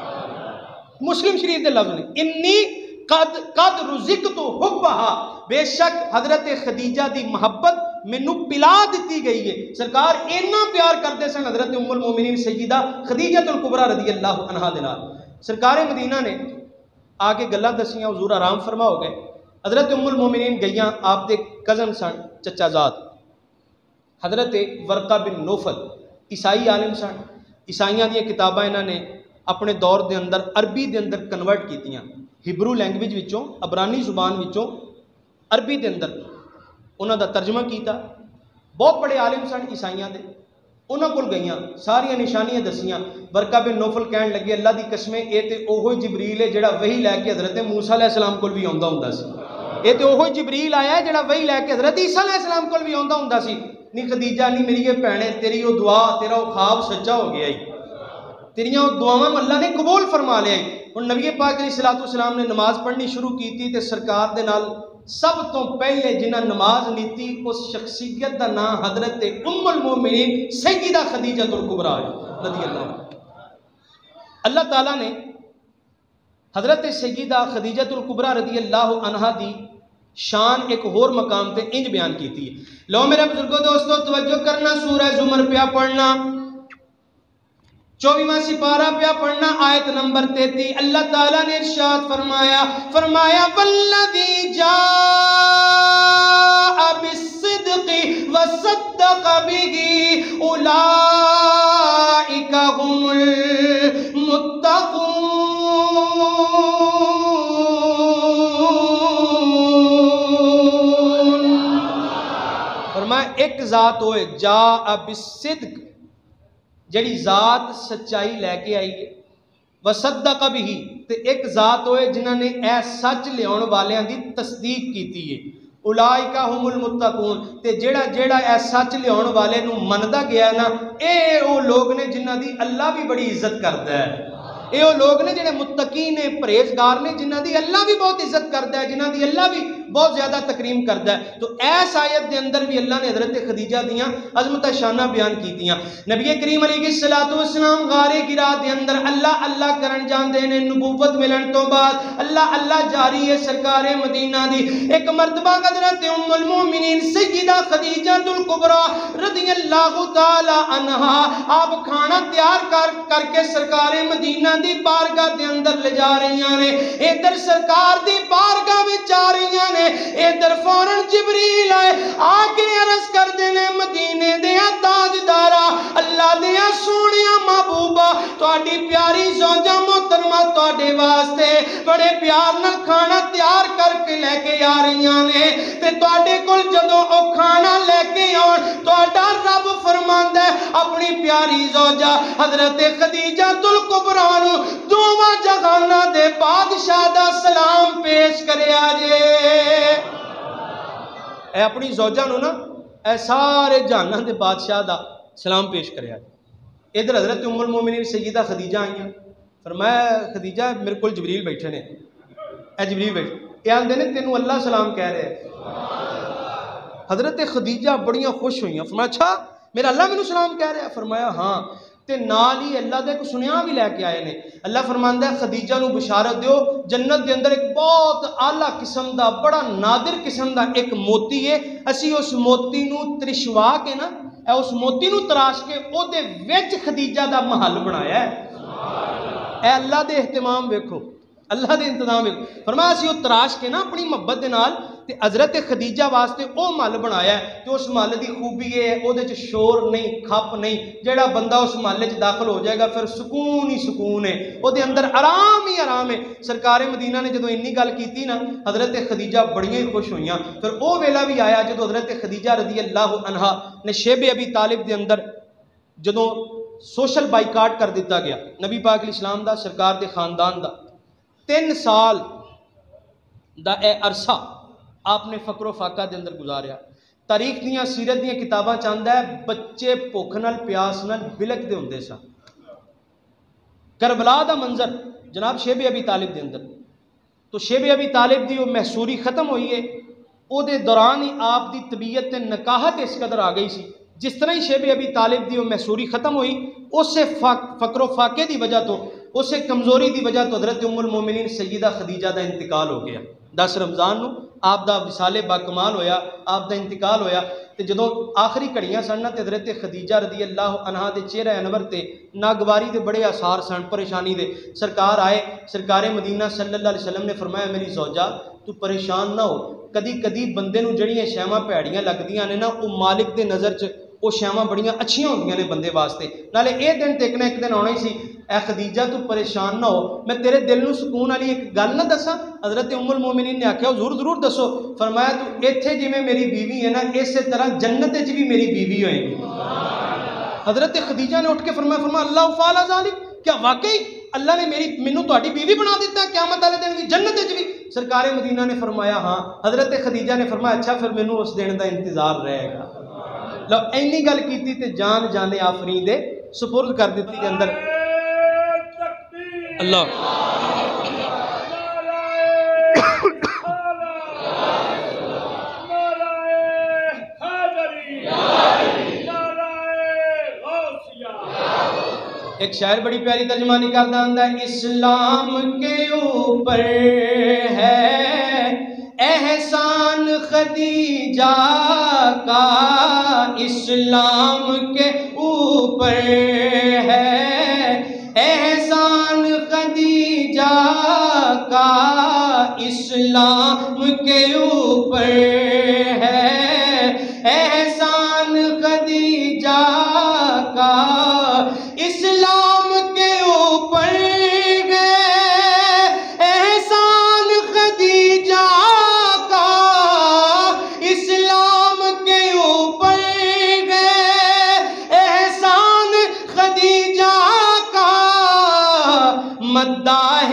مسلم شریف کے لفظ نے انی قد رزقت حبھا، بے شک حضرت خدیجہ دی محبت مینوں پلا دیتی گئی ہے۔ سرکار اتنا پیار کرتے سن حضرت ام المومنین سیدہ خدیجہ الکبریٰ رضی اللہ عنہا دے نال۔ سرکار مدینہ نے آ کے گلاں دسیاں، حضور آرام فرما ہو گئے۔ حضرت ام المومنین گئیاں، آپ دے کزن سن چچا زاد حضرت ورقہ بن نوفل، عیسائی عالم سن، عیسائیاں دی کتاباں انہاں نے اپنے دور دے اندر عربی دے اندر کنورٹ کیتیاں، ہبرو لینگویج وچوں، عبرانی زبان وچوں عربی دے اندر انہاں دا ترجمہ کیتا۔ بہت بڑے عالم سن عیسائیاں دے، انہاں کول گئیاں، ساریاں نشانیاں دسیاں۔ ورقہ بن نوفل کہن لگے اللہ دی قسمیں اے تے اوہی جبریل ہے جڑا وحی لے کے حضرت موسیٰ علیہ السلام کول بھی آندا ہوندا سی، اے تے اوہی جبریل آیا ہے جڑا وحی لے کے حضرت عیسیٰ علیہ السلام کول بھی آندا ہوندا سی۔ نہیں خدیجہ نہیں میری یہ بھینے تیری وہ دعا تیرا وہ خواب سچا ہو گیا ہی، تیریاں وہ دعاواں اللہ نے قبول فرما لیا ہی۔ اور نبی پاک علیہ السلام نے نماز پڑھنی شروع کی تھی تے سرکار دے نال سب تو پہلے جنہاں نماز لیتی اس شخصیت دا نام حضرت ام المومنین سیدہ خدیجہ الکبریٰ رضی اللہ عنہ۔ اللہ تعالیٰ نے حضرت سیدہ خدیجہ الکبریٰ رضی اللہ عنہ دی شان ایک اور مقام تے انج بیان کیتی ہے۔ لو میرے بزرگوں دوستو توجہ کرنا، سورہ زمر پیا پڑھنا، 24واں سپارہ پیا پڑھنا، آیت نمبر 33۔ اللہ تعالیٰ نے ارشاد فرمایا والذی جاء بالصدق وصدق بہ اولئک هم المتقون۔ فرمایا ایک ذات ہوئے جاء بالصدق، جڑی ذات سچائی لے کے آئی ہے، وصدق بہ، تے ایک ذات ہوئے جنہوں نے اے سچ لیاؤن والیاں دی تصدیق کیتی ہے، اولئک هم المتقون، تے جیڑا اے سچ لیاؤن والے نو مندا گیا نا، اے او لوگ نے جنہاں دی اللہ بھی بڑی عزت کردا ہے، اے او لوگ نے جنہیں متقی نے پرہیزگار نے جنہاں دی اللہ بھی بہت عزت کردا ہے، جنہاں دی اللہ بھی بہت زیادہ تکریم کردا ہے۔ تو ایس آیت دے اندر بھی اللہ نے حضرت خدیجہ دیاں عظمت شانہ بیان کیتیاں۔ نبی کریم علیہ السلام غار ہرا دے اندر اللہ اللہ کرن جاندے نے، نبوت ملن تو بعد اللہ اللہ جاری ہے سرکار مدینہ دی۔ ایک مرتبہ حضرت ام المومنین سیدہ خدیجہ الکبریٰ رضی اللہ تعالی عنہا آپ کھانا تیار کر کے سرکار مدینہ دی بارگاہ دے اندر لے جا رہی ہیں، ادھر سرکار دی بارگاہ وچ آ رہی ہیں، ادھر فوراً جبریل آئے آگے عرض کر دینے مدینے دیا تاجدارا اللہ دیا سونیا محبوبہ تواڈی پیاری زوجہ محترمہ تواڈے واسطے بڑے پیار نال کھانا تیار کر کے لے کے آ رہی ہیں، تے تواڈے کول جدوں او کھانا لے کے آن تواڈا رب فرماندا ہے اپنی پیاری زوجہ حضرت خدیجہ الکبریٰ نو دوواں جہاناں دے بادشاہ دا سلام پیش کریا جے۔ اے اپنی زوجہ نو نا اے سارے جہاناں دے بادشاہ دا سلام پیش کریا جے۔ ادھر حضرت ام المومنین سیدہ خدیجہ آئیاں، فرمایا خدیجہ میرے کول جبریل بیٹھے نے، اے جبریل بیٹھے، یہ آندے نے تینوں اللہ سلام کہہ رہے ہیں۔ حضرت خدیجہ بڑیاں خوش ہوئیاں، فرمایا اچھا میرا اللہ میں سلام کہہ رہے ہیں؟ فرمایا ہاں، تے نال ہی اللہ دے کو سنیا بھی لے کے آئے نے۔ اللہ فرماندا ہے خدیجہ نو بشارت دیو جنت دے اندر ایک بہت اعلیٰ قسم دا بڑا نادر قسم دا ایک موتی ہے، اسی اس موتی نو ترشوا کے نا اے اس موتی نو تراش کے او دے وچ خدیجہ دا محل بنایا ہے۔ اے اللہ دے اہتمام ویکھو، اللہ دے انتظام ویکھو، فرمایا اسی او تراش کے نا اپنی محبت دے نال تے حضرت خدیجہ واسطے او محل بنایا ہے کہ اس محل دی خوبی ہے او دے چ شور نہیں کھپ نہیں، جیڑا بندہ اس محل چ داخل ہو جائے گا پھر سکون ہی سکون ہے، او دے اندر آرام ہی آرام ہے۔ سرکار مدینہ نے جدو انی گل کیتی نا حضرت خدیجہ بڑیاں ہی خوش ہوئیاں۔ پھر او ویلا بھی آیا جدو حضرت خدیجہ رضی اللہ عنہا نے شیب ابی طالب دے اندر جدو سوشل بائیکاٹ کر دیتا گیا نبی پاک علیہ السلام دا سرکار دے خاندان دا، 3 سال دا اے عرصہ آپ نے فقر و فاقہ دے اندر گزاریا۔ تاریخ دیاں سیرت دیاں کتاباں چاہتا ہے بچے بھوک نال پیاس نال بلک دے ہوندے سن۔ کربلا دا منظر جناب شیب ابی طالب دے اندر، تو شیب ابی طالب دی وہ محصوری ختم ہوئی ہے، او دے دوران ہی آپ دی طبیعت تے نکاہت اس قدر آ گئی سی، جس طرح ہی شیب ابی طالب دی وہ محصوری ختم ہوئی اسے فقر و فاقے دی وجہ تو اسے کمزوری دی وجہ تو حضرت ام المومنین سیدہ خدیجہ دا انتقال ہو گیا۔ 10 رمضان نو آپ دا وصال با کمال ہویا، آپ دا انتقال ہویا، تے جدوں آخری گھڑیاں سن تے حضرت خدیجہ رضی اللہ عنہا دے چہرہ انور تے ناگواری دے بڑے آثار سن، پریشانی دے۔ سرکار آئے، سرکار مدینہ صلی اللہ علیہ وسلم نے فرمایا میری زوجہ تو پریشان نہ ہو، کدی کدی بندے نو جڑیاں شیواں پیڑیاں لگدیاں نے نا او مالک دے نظر چ وہ شیواں بڑیاں اچھیاں ہوندیاں نے بندے واسطے، نالے اے دن تے ایک دن آنا ہی سی۔ اے خدیجہ تو پریشان نہ ہو، میں تیرے دل نو سکون والی ایک گل نہ دساں؟ حضرت ام المومنین نے آکھیا حضور ضرور دسو۔ فرمایا تو ایتھے جویں میری بیوی ہے نا اسی طرح جنت وچ بھی میری بیوی ہوئے گی۔ حضرت خدیجہ نے اٹھ کے فرمایا اللہ فعل ذلک، کیا واقعی اللہ نے مینوں تہاڈی بیوی بنا دیتا ہے قیامت والے دن بھی جنت وچ بھی؟ سرکار مدینہ نے فرمایا ہاں۔ حضرت خدیجہ نے فرمایا اچھا پھر مینوں اس دن دا انتظار رہے گا۔ لو اینی گل کیتی تے جان جانے آفرین دے سپرد کر دیتی کے اندر اللہ ایک شاعر بڑی پیاری ترجمانی کرتا ہوندا ہے اسلام کے اوپر ہے احسان خدیجہ کا اسلام کے اوپر ہے احسان خدیجہ کا اسلام کے اوپر ہے احسان خدیجہ کا اسلام کے اوپر گئے احسان خدیجہ کا اسلام کے اوپر گئے احسان خدیجہ کا مداح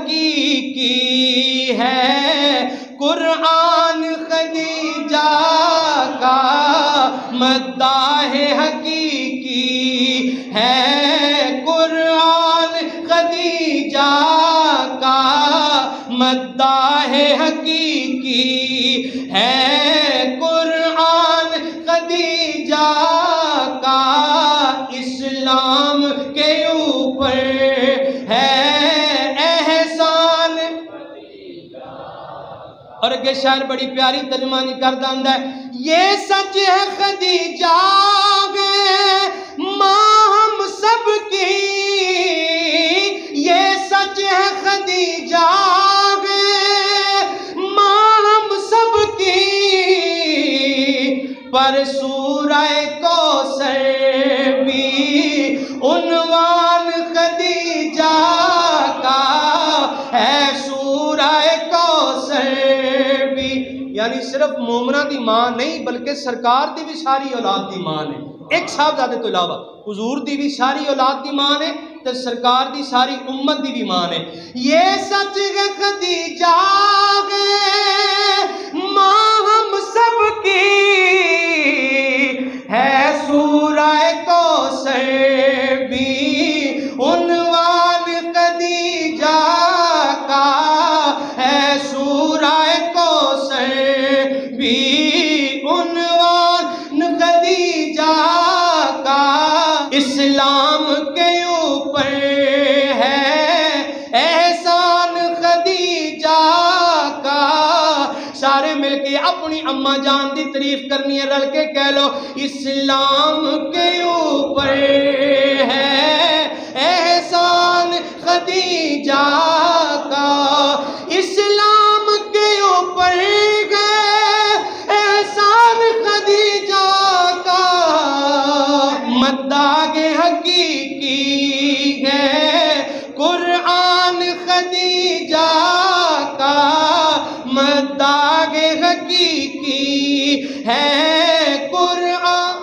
حقیقی ہے قرآن خدیجہ کا مداح حقیقی ہے قرآن خدیجہ کا مداح حقیقی ہے قرآن خدیجہ کا اسلام کے اوپر ہے احسان اور اگے شاعر بڑی پیاری ترجمانی کردہ ہے یہ سچ ہے خدیجہ ماں ہم سب کی یہ سچ ہے خدیجہ ماں ہم سب کی پر سورہ کوثر بھی عنوان خدیجہ کا ہے سورہ کوثر بھی یعنی صرف مومنہ دی ماں نہیں بلکہ سرکار دی بھی ساری اولاد دی ماں ہے ایک صاحبزادے تو علاوہ حضور دی بھی ساری اولاد دی ماں ہے تو سرکار دی ساری امت دی بھی ماں ہے یہ سچ ہے خدیجہ ماں ہم سب کی ہے سورہ کوثر بھی عنوان خدیجہ کا ہے سورہ کوثر بھی عنوان خدیجہ کا اسلام کے اوپر ہے احسان خدیجہ کا سارے مل کے اپنی اماں جان دی تعریف کرنی ہے رل کے کہہ لو اسلام کے اوپر ہے احسان خدیجہ کا اسلام کے اوپر مداح حقیقی ہے قرآن خدیجہ کا مداح حقیقی ہے قرآن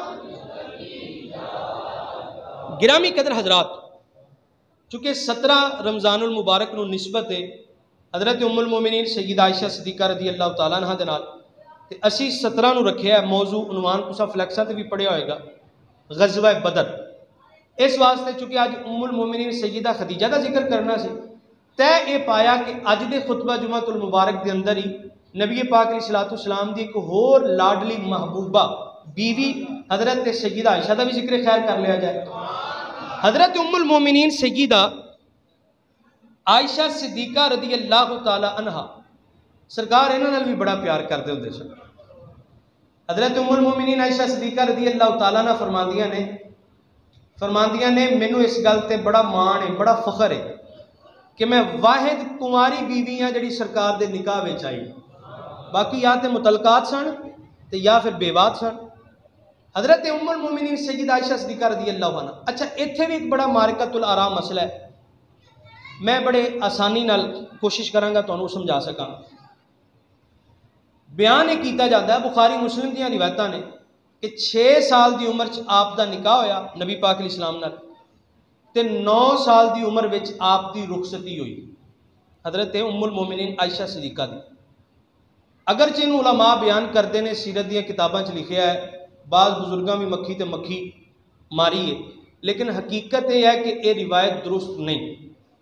گرامی قدر حضرات چونکہ 17 رمضان المبارک نو نسبت ہے حضرت ام المومنین سیدہ عائشہ صدیقہ رضی اللہ تعالیٰ عنہ دے نال تے اسی 17 نو رکھیا ہے موضوع عنوان تساں فلیکساں تے بھی پڑھیا ہوئے گا غزوہ بدر اس واسطے چونکہ آج ام المومنین سیدہ خدیجہ دا ذکر کرنا سی تے اے پایا کہ اج دے خطبہ جمعۃ المبارک دے اندر ہی نبی پاک علیہ السلام دی ایک ہور لاڈلی محبوبہ بیوی حضرت سیدہ عائشہ دا بھی ذکر خیر کر لیا جائے حضرت ام المومنین سیدہ عائشہ صدیقہ رضی اللہ تعالی عنہ سرکار انہاں نال بھی بڑا پیار کردے ہوندے سن حضرت ام المومنین عائشہ صدیقہ رضی اللہ تعالیٰ عنہ فرماندیاں نے مینوں اس گل تے بڑا مان ہے بڑا فخر ہے کہ میں واحد کنواری بیوی ہاں جڑی سرکار دے نکاح وچ آئی باقی یا تے متعلقات سن تے یا پھر بیوات سن حضرت ام المومنین سیدہ عائشہ صدیقہ رضی اللہ عنہ اچھا ایتھے بھی ایک بڑا معرکۃ الآراء مسئلہ ہے میں بڑے آسانی نال کوشش کراں گا تانوں سمجھا سکاں بیان یہ کیتا جاتا ہے بخاری مسلم دیاں روایتاں نے کہ 6 سال دی عمر چ آپ دا نکاح ہویا نبی پاک علیہ السلام نال تے 9 سال دی عمر وچ آپ دی رخصتی ہوئی حضرت ام المومنین عائشہ صدیقہ دی اگرچہ انہوں علماء بیان کردے نے سیرت دیاں کتاباں چ لکھیا ہے بعض بزرگاں بھی مکھی تے مکھی ماری ہے، لیکن حقیقت یہ ہے کہ یہ روایت درست نہیں،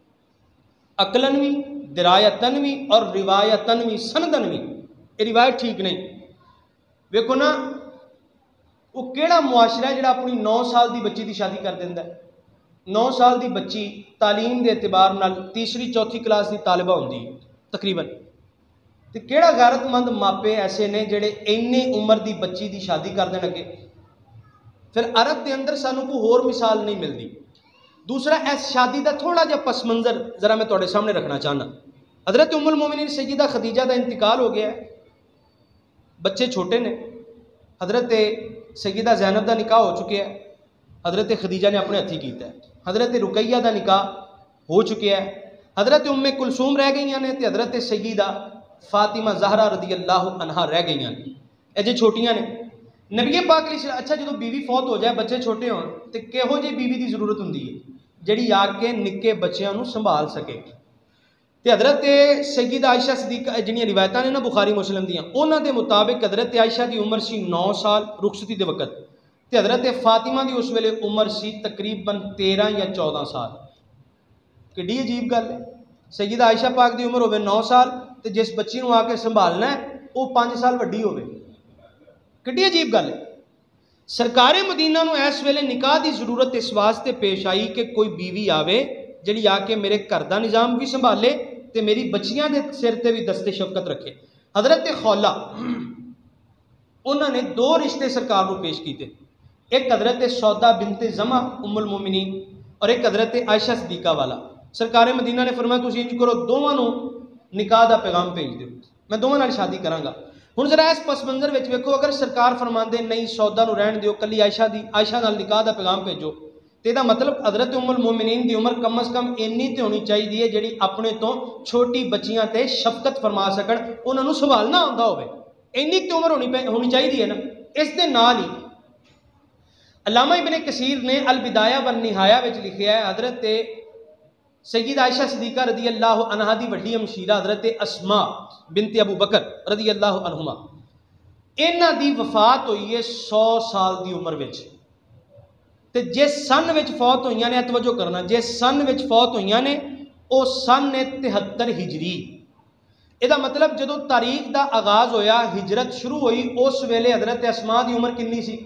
عقلاً بھی، درایتاً بھی اور روایتاً بھی، سنداً بھی یہ روایت ٹھیک نہیں۔ ویکھو نا، وہ کیڑا معاشرہ ہے جڑا اپنی 9 سال دی بچی دی شادی کر دیندا ہے؟ 9 سال دی بچی تعلیم دے اعتبار نال تیسری چوتھی کلاس دی طالبہ ہوندی ہے تقریباً، تے کیڑا غیرت مند ماپے ایسے نے جڑے اینی عمر دی بچی دی شادی کر دین اگے؟ پھر عرب دے اندر سانوں کوئی ہور مثال نہیں ملتی۔ دوسرا، اس شادی دا تھوڑا جا پس منظر ذرا میں تواڈے سامنے رکھنا چاہنا۔ حضرت ام المومنین سیدہ خدیجہ دا انتقال ہو گیا ہے، بچے چھوٹے نے، حضرت سیدہ زینب دا نکاح ہو چکے ہے، حضرت خدیجہ نے اپنے ہتھی کیتا ہے، حضرت رقیہ دا نکاح ہو چکے ہے، حضرت ام کلثوم رہ گئی ہیں تے حضرت سیدہ فاطمہ زہرا رضی اللہ عنہا رہ گئی ہیں، اے جے چھوٹیاں نے۔ نبی پاک علیہ السلام، اچھا جدو بیوی فوت ہو جائے، بچے چھوٹے ہون تے کہو جی بیوی دی ضرورت ہوندی ہے جڑی آ کے نکے بچیاں نو سنبھال سکے؟ تے حضرت سیدہ عائشہ صدیقہ جنہاں روایتاں نے نا بخاری مسلم دیاں، انہاں دے مطابق حضرت عائشہ دی عمر سی 9 سال رخصتی دے وقت، تے حضرت فاطمہ دی اس ویلے عمر سی تقریباً 13 یا 14 سال۔ کڈی عجیب گل ہے، سیدہ عائشہ پاک دی عمر ہوے 9 سال تے جس بچی نو آ کے سنبھالنا ہے وہ 5 سال وڈی ہوے، کڈی عجیب گل ہے۔ سرکار مدینہ نو اس ویلے نکاح دی ضرورت اس واسطے پیش آئی کہ کوئی بیوی آوے جڑی آ کے میرے گھر دا نظام بھی سنبھالے تے میری بچیاں دے سر تے بھی دست شفقت رکھے۔ حضرت خولہ انہوں نے 2 رشتے سرکار کو پیش کیتے، ایک حضرت سودا بنت زمع ام المومنین اور ایک حضرت عائشہ صدیقہ والا۔ سرکار مدینہ نے فرمایا تسی انج کرو، دونوں نو نکاح دا پیغام بھیج دیو، میں دونوں نال شادی کراں گا۔ ہن ذرا اس پس منظر وچ ویکھو، اگر سرکار فرماندے نہیں سودا نو رہن دیو، کلی عائشہ نال نکاح دا پیغام بھیجو، تے دا مطلب حضرت ام المومنین دی عمر کم از کم اینی تے ہونی چاہیے جڑی اپنے تو چھوٹی بچیاں تے شفقت فرما سکن، انہاں نو سنبھالنا آندا ہوے، اینی تے عمر ہونی چاہیے نا۔ اس دے نال ہی علامہ ابن کثیر نے البدایہ والنہایہ وچ لکھیا ہے، حضرت سیدہ عائشہ صدیقہ رضی اللہ عنہا دی وڈی ہمشیرہ حضرت اسماء بنت ابو بکر رضی اللہ عنہما، انہاں دی وفات ہوئی ہے 100 سال دی عمر وچ، تے جس سن وچ فوت ہوئیاں نے، توجہ کرنا، جس سن وچ فوت ہوئیاں نے او سن 73 ہجری۔ یہ مطلب جدو تاریخ دا آغاز ہویا، ہجرت شروع ہوئی، اس ویلے حضرت اسماء دی عمر کنی سی؟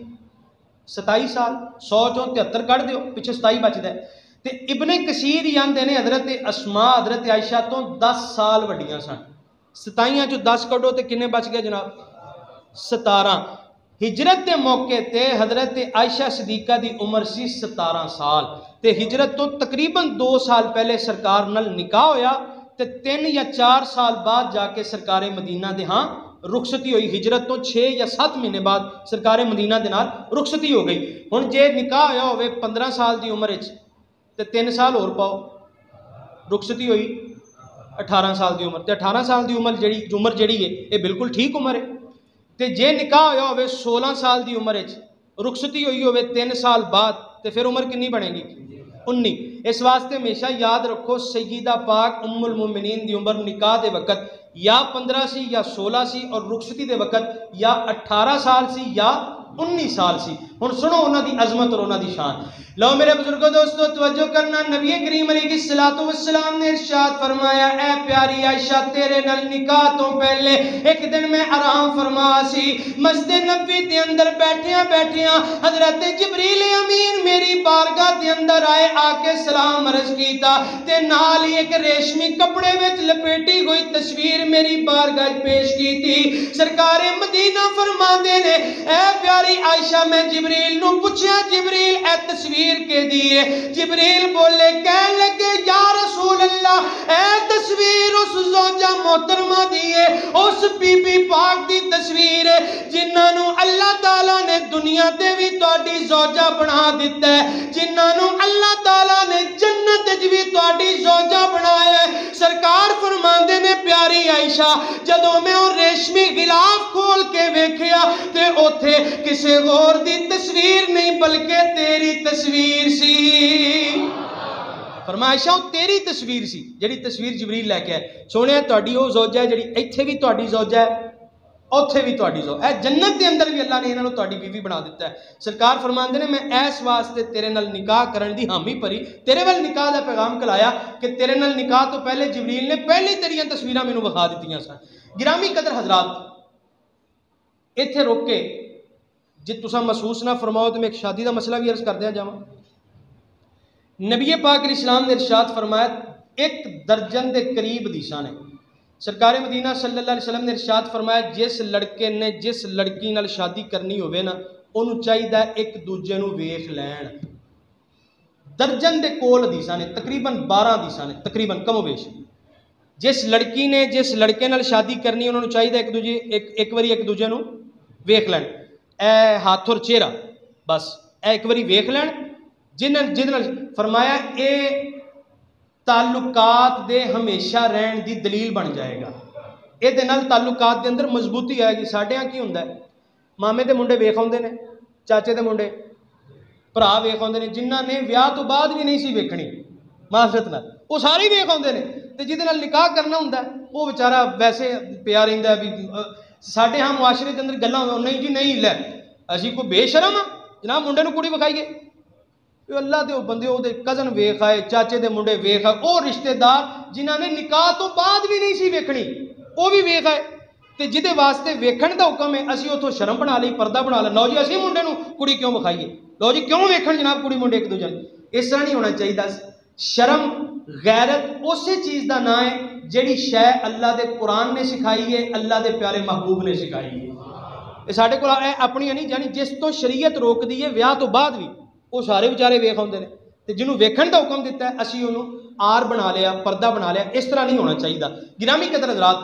27 سال۔ 100 چوں 73 کٹ دیو، پیچھے 27 بچدا ہے۔ تے ابن کثیر یاندے نے حضرت اسماء حضرت عائشہ تو 10 سال وڈیاں سن۔ 27 چوں 10 کڈو تے کنے بچ گئے جناب؟ 17۔ ہجرت دے موقع تے حضرت عائشہ صدیقہ دی عمر سی 17 سال، تے ہجرت تو تقریباً 2 سال پہلے سرکار نال نکاح ہویا، تے 3 یا 4 سال بعد جا کے سرکار مدینہ دے ہاں رخصتی ہوئی۔ ہجرت تو 6 یا 7 مہینے بعد سرکار مدینہ دے نال رخصتی ہو گئی۔ ہن جے نکاح ہویا ہوئے 15 سال دی عمر وچ تے 3 سال اور پاؤ، رخصتی ہوئی 18 سال دی عمر، تے 18 سال دی عمر جڑی ہے یہ بالکل ٹھیک عمر ہے۔ تے جے نکاح ہویا ہوئے 16 سال دی عمر وچ، رخصتی ہوئی ہوئے 3 سال بعد، تے پھر عمر کنی بنے گی؟ 19۔ اس واسطے ہمیشہ یاد رکھو سیدہ پاک ام المومنین دی عمر نکاح دے وقت یا 15 سی یا 16 سی، اور رخصتی دے وقت یا 18 سال سی یا 19 سال سی۔ ہن سنو انہاں دی عظمت اور انہاں دی شان۔ لو میرے بزرگوں دوستو توجہ کرنا، نبی کریم علیہ الصلوۃ والسلام نے ارشاد فرمایا، اے پیاری عائشہ تیرے نال نکاح تو پہلے ایک دن میں آرام فرما سی، مسجد نبوی دے اندر بیٹھیاں حضرت جبریل امین میری بارگاہ دے اندر آئے، آ کے سلام عرض کیتا، تے نال ہی ایک ریشمی کپڑے وچ لپیٹی ہوئی تصویر میری بارگاہ پیش کی تھی۔ سرکار مدینہ فرماندے نے، اے پیاری عائشہ میں جبریل نو پوچھیا، جبریل اے تصویر کے دیئے؟ جبریل بولے، کہنے لگے یا رسول اللہ اے تصویر اس زوجہ محترمہ دیئے، اس بی بی پاک دی تصویر ہے جنہاں نو اللہ تعالیٰ نے دنیا دے بھی تواڈی زوجہ بنا دیتا ہے، جنہاں نو اللہ تعالیٰ نے جنت وچ بھی تواڈی زوجہ بنایا ہے۔ سرکار فرماندے نے، پیاری عائشہ جدوں میں او ریشمی غلاف کھول کے ویکھیا تے اوتھے کسے غور دی تصویر نہیں بلکہ تیری تصویر سی۔ فرمایا عائشہ وہ تیری تصویر سی، جڑی تصویر جبریل لے کے آئے۔ سونے تواڈی او زوجہ ہے جڑی ایتھے بھی تواڈی زوجہ ہے، اوتھے بھی تہاڈی اے جنت دے اندر بھی اللہ نے انہاں نوں تہاڈی بیوی بنا دیتا ہے۔ سرکار فرماندے نے میں اس واسطے تیرے نال نکاح کرن دی حامی بھری، تیرے ول نکاح دا پیغام کلایا کہ تیرے نال نکاح تو پہلے جبریل نے پہلے تیریاں تصویراں مینوں وکھا دتیاں سن۔ گرامی قدر حضرات، ایتھے روک کے جے تساں محسوس نہ فرماؤ تو میں ایک شادی دا مسئلہ بھی عرض کردیا جاواں۔ نبی پاک علیہ السلام نے ارشاد فرمایا 1 درجن دے قریب حدیثاں نے۔ سرکار مدینہ صلی اللہ علیہ وسلم نے ارشاد فرمایا جس لڑکے نے جس لڑکی نال شادی کرنی ہوئے نا انہوں چاہیے ایک دوجے نوں ویکھ لین۔ درجن دے کول حدیثاں نے، تقریباً 12 حدیثاں نے، تقریباً کم و بیش۔ جس لڑکی نے جس لڑکے نال شادی کرنی انہوں چاہیے ایک واری ایک دوجے نوں ویکھ لین، اے ہاتھ اور چہرہ بس اے ایک واری ویکھ لین۔ جن فرمایا اے تعلقات دے ہمیشہ رہن دی دلیل بن جائے گا، اے دے نال تعلقات دے اندر مضبوطی آئے گی۔ ساڈے ہاں کی ہوندا ہے مامے دے منڈے ویکھ آوندے نے، چاچے دے منڈے بھرا ویکھ آوندے نے، جنہاں نے ویاہ تو بعد بھی نہیں سی ویکھنی معذرت نال وہ سارے ویکھ آوندے نے، تے جہدے نال نکاح کرنا ہوندا ہے وہ بیچارہ ویسے پیا رہندا ہے۔ بھی ساڈے ہاں معاشرے دے اندر گلاں نہیں جی نہیں لے اسی کوئی بے شرم ہاں جناب منڈے نوں کڑی وکھائیے، اللہ دے بندے وہ کزن ویکھ آئے، چاچے دے منڈے ویکھ آئے، وہ رشتہ دار جنہاں نے نکاح تو بعد بھی نہیں سی ویکھنی وہ بھی ویکھ آئے، تے جہدے واسطے ویکھن دا حکم ہے اسی اتھوں شرم بنا لئی، پردہ بنا لیا، لو جی اسی منڈے نوں کڑی کیوں وکھائیے، لو جی کیوں ویکھن جناب کڑی منڈے ایک دوجے نوں۔ اس طرح نہیں ہونا چاہیے۔ شرم غیرت اسی چیز دا نام ہے جیڑی شے اللہ دے قرآن نے سکھائی ہے، اللہ دے پیارے محبوب نے سکھائی ہے۔ یہ ساڈے کول اپنی نہیں جانی، جس تو شریعت روک دی ہے ویاہ تو بعد بھی وہ سارے بیچارے ویکھ آوندے نے، تے جنوں ویکھن دا حکم دیتا ہے اسی انہوں آر بنا لیا، پردہ بنا لیا۔ اس طرح نہیں ہونا چاہیے۔ گرامی قدر حضرات،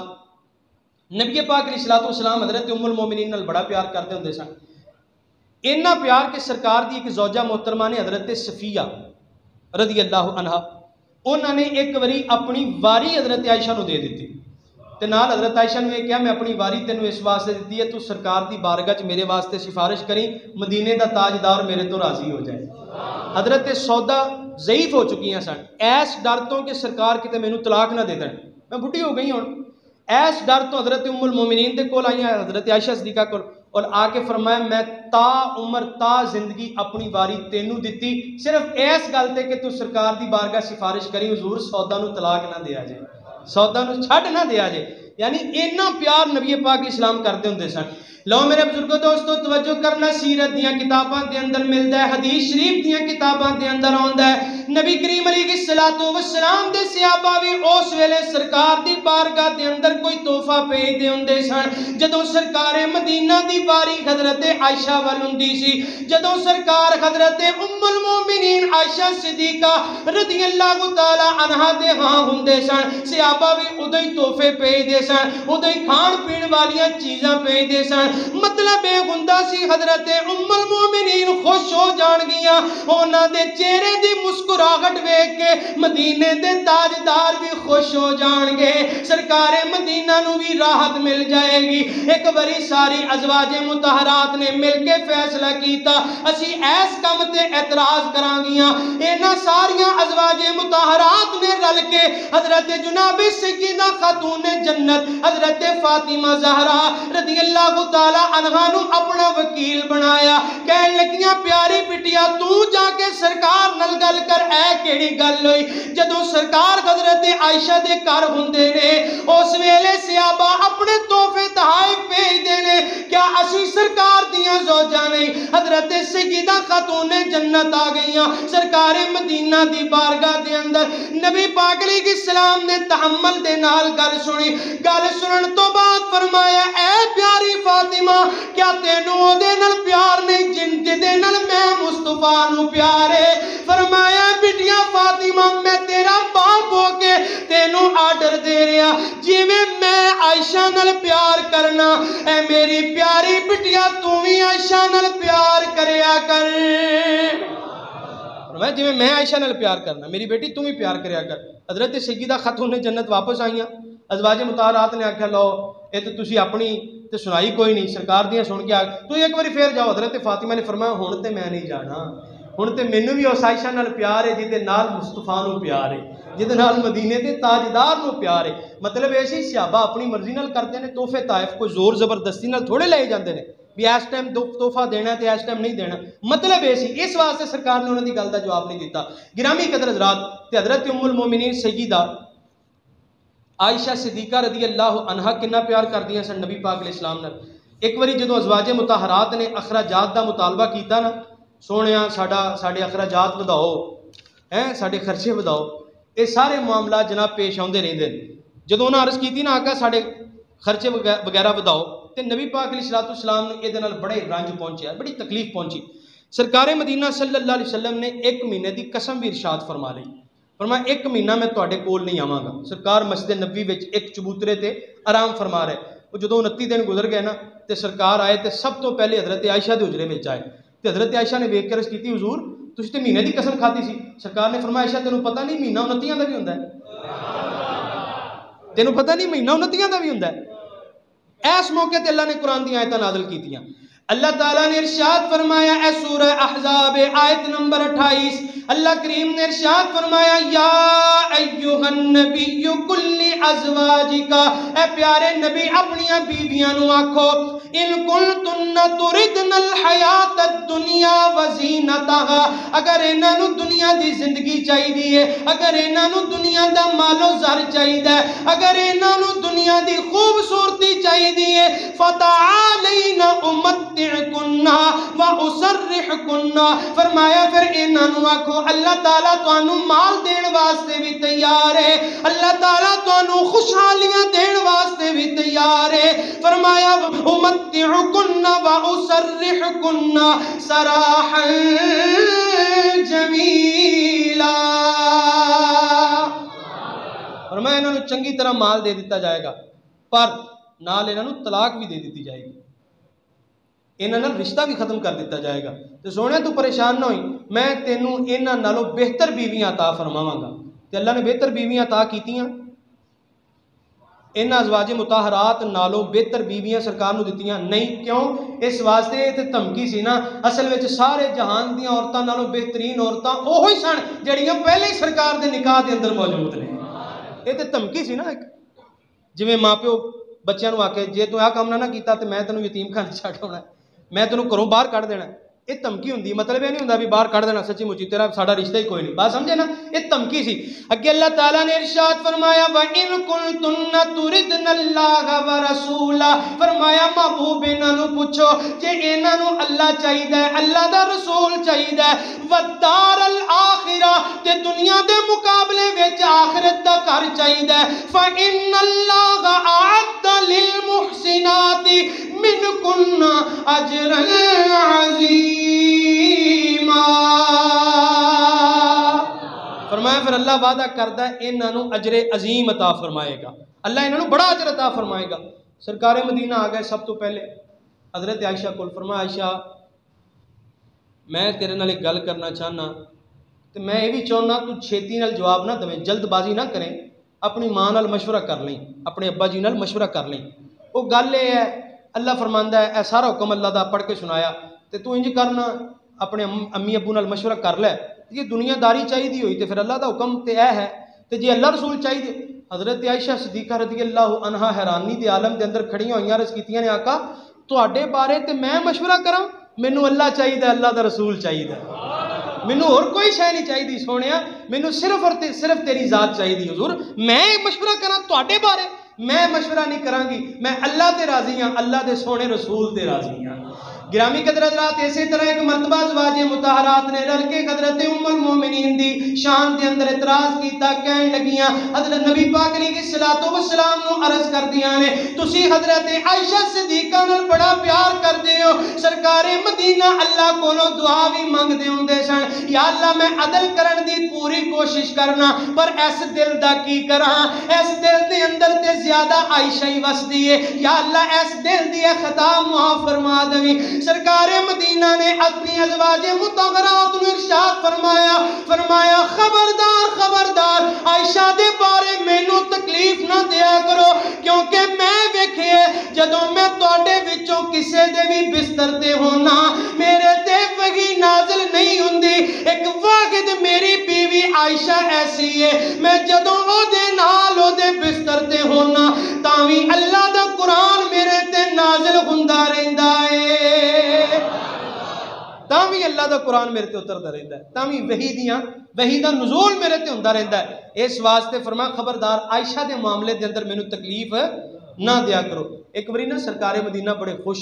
نبی پاک علیہ الصلوۃ والسلام حضرت ام المومنین نال بڑا پیار کرتے ہوندے سن، اتنا پیار کہ سرکار دی ایک زوجہ محترمہ نے حضرت صفیہ رضی اللہ عنہا انہوں نے ایک واری اپنی واری حضرت عائشہ نو دے دیتی، تے نال حضرت عائشہ نے یہ کہا میں اپنی واری تینوں اس واسطے دیتی ہے تو سرکار دی بارگاہ چ میرے واسطے سفارش کریں، مدینے دا تاجدار میرے تو راضی ہو جائے۔ حضرت سودا ضعیف ہو چکی ہیں سن، ایس ڈر تو کہ سرکار کتے مینوں طلاق نہ دے دین، میں بڈھی ہو گئی ہوں، ایس ڈر تو حضرت ام المومنین دے کول آئی ہیں حضرت عائشہ صدیقہ کول، اور آ کے فرمایا میں تا عمر تا زندگی اپنی واری تینوں دیتی صرف اس گل تے کہ تو سرکار دی بارگاہ سفارش کری حضور سودا نو طلاق نہ دیا جائے، سودا نو چھڈ نہ دیا جائے۔ یعنی اینا پیار نبی پاک علیہ السلام کرتے ہوندے سن۔ لو میرے بزرگوں دوستو توجہ کرنا، سیرت دیاں کتاباں دے اندر ملدا ہے، حدیث شریف دیاں کتاباں دے اندر آندا ہے نبی کریم علیہ الصلوۃ والسلام دے صحابہ بھی اس ویلے سرکار دی بارگاہ دے اندر کوئی تحفہ بھیج دے ہوندے سن۔ جدوں سرکار مدینہ دی واری حضرت عائشہ ول ہوندی سی، جدوں سرکار حضرت ام المومنین عائشہ صدیقہ رضی اللہ تعالی عنہا دے ہاں ہوندے سن، صحابہ بھی ادوں ہی تحفے بھیج دے سن، ادوں ہی کھان پین والیاں چیزاں بھیج دے سن۔ مطلب یہ ہوندا سی حضرت ام المومنین خوش ہو جان گیاں، انہاں دے چہرے دی مسکراہٹ ویکھ کے مدینے دے تاجدار بھی خوش ہو جان گے، سرکار مدینہ نو بھی راحت مل جائے گی۔ ایک بڑی ساری ازواج مطہرات نے مل کے فیصلہ کیتا اسی ایس کم تے اعتراض کران گیاں، انہاں ساریاں ازواج مطہرات نے رل کے حضرت جناب سیدہ خاتون جنت حضرت فاطمہ زہرا رضی اللہ تعالی عنہا نو اپنا وکیل بنایا، کہن لگیاں پیاری بٹیا تو جا کے سرکار نال گل کر، اے کیڑی گل ہوئی؟ جدوں سرکار حضرت عائشہ دے گھر ہوندے نے اس ویلے صحابہ اپنے تحفے تحائف بھیجدے نے، کیا اسی سرکار دیاں زوجاں نہیں؟ حضرت سیدہ خاتون جنت آ گئیاں سرکار مدینہ دی بارگاہ دے اندر، نبی پاک علیہ السلام نے تحمل دے نال گل سنی، گل سنن تو بعد فرمایا اے پیاری فاطمہ کیا تینوں دے نال پیار نہیں جن دے نال میں مصطفیٰ نو پیارے؟ فرمایا بٹیا فاطمہ میں تیرا باپ ہو کے تینوں آرڈر دے رہا جی میں عائشہ نال پیار کرنا، اے میری پیاری بٹیا تو بھی عائشہ نال پیار کریا کر۔ فرمایا جی میں عائشہ نال پیار کرنا، میری بیٹی تم بھی پیار کریا کر۔ حضرت سیدہ خاتون جنت واپس آئیاں، ازواج مطہرات نے آکھیا لو یہ تو تسی اپنی تے سنائی کوئی نہیں، سرکار دیاں سن کے تو ایک باری پھر جاؤ۔ حضرت فاطمہ نے فرمایا ہن تے میں نہیں جانا، ہن تے مینوں بھی اس عائشہ نال پیار ہے جہدے نال مصطفیٰ نو پیار ہے، جہدے نال مدینے دے تاجدار نو پیار ہے۔ مطلب یہ سی صحابہ اپنی مرضی نال کرتے ہیں تحفے طائف، کوئی زور زبردستی نال تھوڑے لے جاندے نے بھی اس ٹائم تحفہ دینا تے اس ٹائم نہیں دینا۔ مطلب یہ سی، اس واسطے سرکار نے انہوں دی گل دا جواب نہیں دیتا۔ گرامی قدر حضرات، تے حضرت ام المومنین سیدہ عائشہ صدیقہ رضی اللہ عنہا کنا پیار کردیاں سن نبی پاک علیہ السلام نال۔ ایک واری جدوں ازواج مطہرات نے اخراجات دا مطالبہ کیتا نا، سونیا ساڈے اخراجات وداؤ، ساڈے خرچے وداؤ، یہ سارے معاملات جناب پیش آتے رہتے ہیں۔ جدوں انہاں عرض کیتی نا آقا ساڈے خرچے وغیرہ وداؤ، تے نبی پاک علیہ السلام نے یہ بڑے رنج پہنچیا، بڑی تکلیف پہنچی۔ سرکار مدینہ صلی اللہ علیہ وسلم نے 1 مہینے دی قسم بھی ارشاد فرما لی، فرمایا 1 مہینہ میں تواڈے کول نہیں آواں گا۔ سرکار مسجد نبوی وچ ایک چبوترے تے آرام فرما رہے، وہ جدوں 29 دن گزر گئے نا تے سرکار آئے تے سب تو پہلے حضرت عائشہ دے حجرے وچ آئے تے حضرت عائشہ نے ویکھ کے عرض کیتی حضور تسی تے مہینے دی قسم کھاتی سی۔ سرکار نے فرمایا عائشہ تینوں پتہ نہیں مہینہ 29 دا بھی ہوندا ہے؟ تینوں پتہ نہیں مہینہ 29 دا بھی ہوندا ہے؟ اس موقع تے اللہ نے قرآن دی آیتاں نازل کیتیاں۔ اللہ تعالیٰ نے ارشاد فرمایا اے سورہ احزاب آیت نمبر 28، اللہ کریم نے ارشاد فرمایا یا ایھا النبی کل ازواجکا، اے پیارے نبی اپنیاں بیویاں نو آکھو ان کنتن تردن الحیات الدنیا وزینتہا، اگر انہاں نو دنیا دی زندگی چاہیے ہے، اگر انہاں نو دنیا دا مال و زر چاہیے، اگر انہاں نو دنیا دی خوبصورتی چاہیے ہے، فتعالین امتعکن واسرحکن، فرمایا پھر انہاں نو آکھو اللہ تعالیٰ تانوں مال دین واسطے بھی تیار ہے، اللہ تعالیٰ تانوں خوشحالیاں دین واسطے بھی تیار ہے۔ فرمایا امتعکن واسرحکن سراحا جمیلا، فرمایا انہوں نے چنگی طرح مال دے دیتا جائے گا، پر نال انہوں نے طلاق بھی دے دیتی جائے گی، انہوں نے رشتہ بھی ختم کر دیتا جائے گا۔ تو سونے تو پریشان نہ ہوئی، میں تینوں انہاں نالوں بہتر بیویاں عطا فرماواں گا۔ تے اللہ نے بہتر بیویاں عطا کیتیاں، انہاں ازواج مطہرات نالوں بہتر بیویاں سرکار نو دتیاں نہیں، کیوں؟ اس واسطے تے دھمکی سی نا، اصل وچ سارے جہان دیاں عورتاں نالوں بہترین عورتاں اوہی سن جڑیاں پہلے ہی سرکار دے نکاح دے اندر موجود نے۔ یہ تے دھمکی سی نا، ایک جویں ماں پیو بچیاں نو آکھے جے تو آ کام نہ کیتا تے میں تینوں یتیم خانے چھڈ آਉنا ہے، میں تینوں گھروں باہر کڈ دینا ہے۔ یہ دھمکی ہوندی، مطلب یہ نہیں ہوندا بھی باہر کڈ دینا سچی مچی تیرا ساڈا رشتہ ہی کوئی نہیں، بات سمجھے نا، یہ دھمکی سی۔ اگے اللہ تعالیٰ نے ارشاد فرمایا وَإِن كُنتُنَّ تُرِدْنَ اللَّهَ وَرَسُولَهُ، فرمایا محبوب انہاں نو پوچھو جے انہاں نو اللہ چاہیے، اللہ دا رسول چاہیے، وَالدَّارَ الْآخِرَةَ تے دنیا دے مقابلے وچ آخرت دا گھر چاہیے، فَإِنَّ اللَّهَ أَعَدَّ لِلْمُحْسِنَاتِ مِنْكُنَّ أَجْرًا عَظِيمًا، فرمایا پھر اللہ وعدہ کردہ انہاں نو اجر عظیم عطا فرمائے گا، اللہ انہاں نو بڑا اجر عطا فرمائے گا۔ سرکار مدینہ آ گئے سب تو پہلے حضرت عائشہ کو، فرمایا عائشہ میں تیرے نال ایک گل کرنا چاہنا، تو میں یہ بھی چاہنا تو چھیتی نال جواب نہ دیں، جلد بازی نہ کریں، اپنی ماں نال مشورہ کر لیں، اپنے ابا جی نال مشورہ کر لیں۔ وہ گل یہ ہے اللہ فرماندا ہے اے سارا حکم اللہ دا پڑھ کے سنایا تے تو انج کرنا اپنے امی ابو نال مشورہ کر لے، یہ دنیا داری چاہیے ہوئی تے پھر اللہ دا حکم تے اے ہے، تے جی اللہ رسول چاہیے۔ حضرت عائشہ صدیقہ رضی اللہ عنہا حیرانی دے عالم دے اندر کھڑی ہوئیاں، عرض کیتیاں نے آقا تواڈے بارے تے میں مشورہ کراں، مینوں اللہ چاہیے، اللہ دا رسول چاہیے، مینوں اور کوئی شے نہیں چاہیے سونیا، مینوں صرف اور صرف تیری ذات چاہیے حضور، میں مشورہ کراں تواڈے بارے، میں مشورہ نہیں کراں گی، میں اللہ تے راضی ہاں، اللہ دے سونے رسول تے راضی ہاں۔ گرامی قدر حضرات، اسی طرح ایک مرتبہ ازواج مطہرات نے رل کے حضرت ام المومنین دی شان دے اندر اعتراض کیتا، کہن لگیاں حضرت نبی پاک علیہ الصلوۃ والسلام نو عرض کردیاں نے تسی حضرت عائشہ صدیقہ نال بڑا پیار کردے ہو، سرکار مدینہ اللہ کولوں دعا بھی منگدے ہوندے سن، یا اللہ میں عدل کرن دی پوری کوشش کرنا، پر اس دل دا کی کراں، اس دل دے اندر تے زیادہ عائشہ ہی وسدی ہے، یا اللہ اس دل دی خطا معاف فرما دے، سرکار مدینہ نے اپنی ازواج مطہرات نو ارشاد فرمایا خبردار خبردار عائشہ دے بارے مینوں تکلیف نہ دیا کرو، کیونکہ میں ویکھے جدوں میں تواڈے وچوں کسے دے بھی بستر تے ہونا میرے تے وحی نازل نہیں ہوندی، ایک واحد میری بیوی عائشہ ایسی ہے میں جدوں او دے نال او دے بستر تے ہونا تاویں اللہ دا قرآن میرے تے نازل ہوندا رہندا ہے، تاویں اللہ دا قرآن میرے تے اتردا رہندا ہے، تاویں وحی دا نزول میرے تے ہوندا رہندا ہے۔ اس واسطے فرمایا خبردار عائشہ دے معاملے دے اندر مینوں تکلیف نہ دیا کرو۔ ایک باری نا سرکار مدینہ بڑے خوش،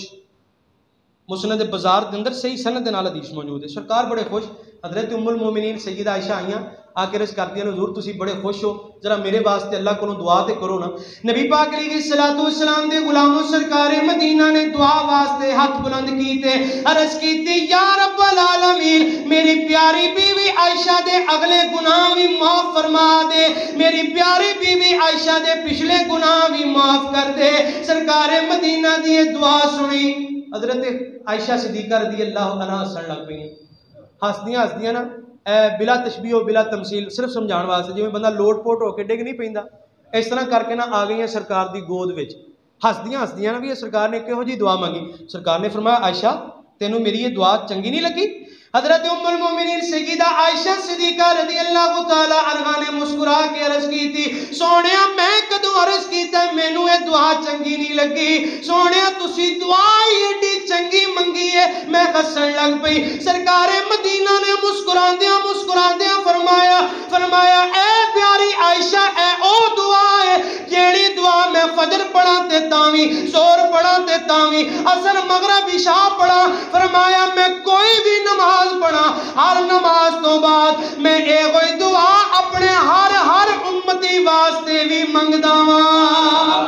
مسند بازار دے اندر صحیح سند دے نال حدیث موجود ہے، سرکار بڑے خوش، حضرت ام المومنین سیدہ عائشہ آئیاں آ کے عرض کرتی ہیں حضور تسی بڑے خوش ہو، ذرا میرے واسطے اللہ کو دعا تے کرو نا۔ نبی پاک علیہ الصلوۃ والسلام دے غلاموں سرکار مدینہ نے دعا واسطے ہاتھ بلند کیتے، عرض کیتی یا رب العالمین میری پیاری بیوی عائشہ دے اگلے گناہ بھی معاف فرما دے، میری پیاری بیوی عائشہ دے پچھلے گناہ بھی معاف کر دے۔ سرکار مدینہ دی دعا سنی، حضرت عائشہ صدیقہ رضی اللہ عنہ ہسن لگ پئی، ہسدیاں نا بلا تشبیہ و بلا تمثیل صرف سمجھان واسطے، جویں بندہ لوٹ پوٹ ہو کے ڈگ نہیں پیندا اس طرح کر کے نا آ گئی سرکار دی گود وچ، ہسدیاں نا بھی سرکار نے کہو جی دعا مانگی۔ سرکار نے فرمایا عائشہ تینوں میری یہ دعا چنگی نہیں لگی؟ حضرت ام المومنین سیدہ عائشہ صدیقہ رضی اللہ تعالی عنہا نے مسکرا کے عرض کی تھی سونیا میں کدوں عرض کیتا مینوں یہ دعا چنگی نہیں لگی، سونیا تسی دعا ایڈی چنگی منگی ہے، میں ہسن لگ پئی۔ سرکار مدینہ نے مسکراندیاں فرمایا اے پیاری عائشہ اے او دعا ہے جیڑی دعا میں فجر پڑھا تے تاویں، زہر پڑھا تے تاویں، عصر مغرب عشاء پڑھا، فرمایا میں کوئی بھی نماز پڑھا ہر نماز تو بعد میں اے ہوئی دعا اپنے ہر امتی واسطے بھی منگدا واں۔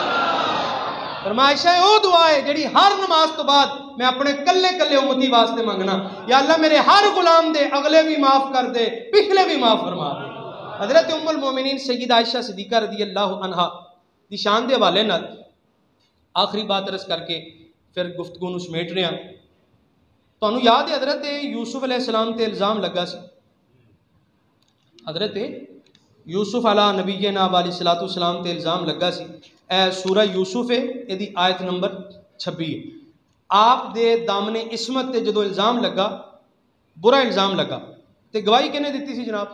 فرمائشہ او دعا ہے جڑی ہر نماز تو بعد میں اپنے کلے امتی واسطے منگنا، یا اللہ میرے ہر غلام دے اگلے بھی معاف کر دے پچھلے بھی معاف فرما دے۔ حضرت ام المومنین سیدہ عائشہ صدیقہ رضی اللہ عنہا دی شان دے حوالے نال آخری بات عرض کر کے پھر گفتگو نو سمیٹ رہے ہیں۔ تانوں یاد ہے حضرت یوسف علیہ السلام تے الزام لگا سی، حضرت یوسف علیہ نبینا علیہ الصلوۃ والسلام تے الزام لگا سی، اے سورہ یوسف ہے یہ دی آیت نمبر 26 ہے۔ آپ دے دامن عصمت تے جدو الزام لگا، برا الزام لگا تے گواہی کنے دیتی سی جناب؟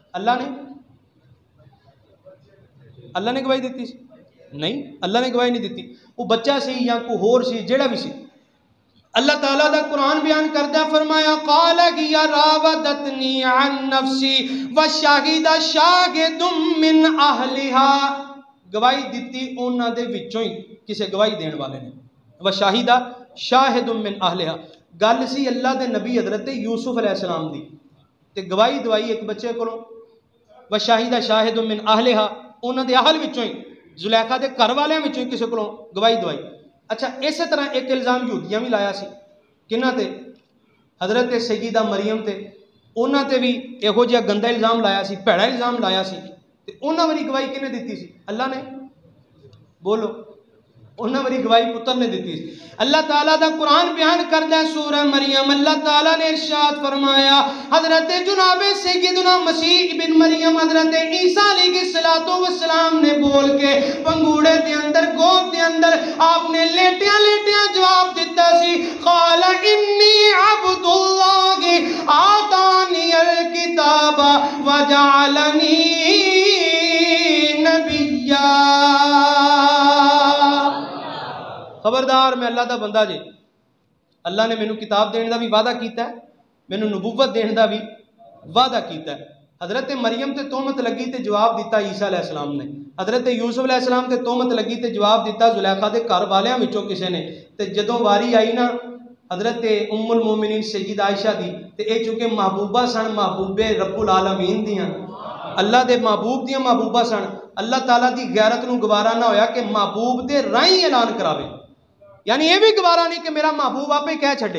اللہ نے گواہی دیتی سی؟ نہیں، اللہ نے گواہی نہیں دیتی، وہ بچہ سی یا کوئی ہور سی جیڑا بھی سی۔ اللہ تعالیٰ دا قرآن بیان کردہ فرمایا قال یا راودتنی عن نفسی وشاہد شاہد من اہلہا، گواہی دیتی انہاں دے وچوں ہی کسے گواہی دین والے نے، وشاہد شاہد من اہلہا، گل سی اللہ دے نبی حضرت یوسف علیہ السلام دی تے گواہی دوائی ایک بچے کولوں، وشاہد شاہد من اہلہا انہاں دے اہل وچوں ہی، زلیخا دے گھر والیاں وچوں ہی کسے کولوں گواہی دوائی۔ اچھا اسی طرح ایک الزام یہودیاں بھی لایا سی، کنہاں تے؟ حضرت سیدہ مریم تے، انہاں تے بھی یہو جہا گندا الزام لایا سی، بھڑا الزام لایا سی، تے انہاں واری گواہی کنے دیتی سی؟ اللہ نے؟ بولو، انہاں واری گواہی پتر نے دیتی سی۔ اللہ تعالیٰ دا قرآن بیان کردہ سورہ مریم، اللہ تعالیٰ نے ارشاد فرمایا حضرت جناب سیدنا مسیح بن مریم حضرت عیسیٰ علیہ السلام نے بول کے پنگوڑے دے اندر گود دے اندر آپ نے لیٹیاں جواب دیتا سی قال انی عبد اللہ آتانی الکتاب وجعلنی نبیا۔ خبردار میں اللہ دا بندہ جے، اللہ نے مینوں کتاب دین دا بھی وعدہ کیتا ہے، مینوں نبوت دین دا بھی وعدہ کیتا ہے۔ حضرت مریم تے تہمت لگی تے جواب دیتا عیسیٰ علیہ السلام نے، حضرت یوسف علیہ السلام تے تہمت لگی تے جواب دیتا زلیخا دے گھر والیاں وچوں کسے نے، تے جدوں واری آئی نا حضرت ام المومنین سیدہ عائشہ دی تے اے چونکہ محبوبہ سن، محبوب رب العالمین دیاں، اللہ دے محبوب دیاں محبوبہ سن، اللہ تعالیٰ دی غیرت نو گوارا نہ ہویا کہ محبوب دے رائیں اعلان کراوے، یعنی یہ بھی گوارا نہیں کہ میرا محبوب آپ ہی کہہ چھڑے،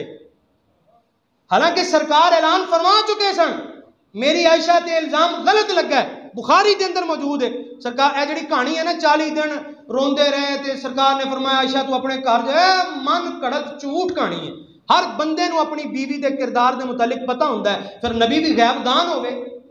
حالانکہ سرکار اعلان فرما چکے سن میری عائشہ تے الزام غلط لگا ہے، بخاری دے اندر موجود ہے. سرکار اے جڑی کہانی ہے نا 40 دن روندے رہے تے سرکار نے فرمایا عائشہ تو اپنے گھر جا, من کڑت جھوٹ کہانی ہے. ہر بندے نو اپنی بیوی دے کردار دے متعلق پتہ ہوندا ہے, پھر نبی بھی غیب دان ہوئے.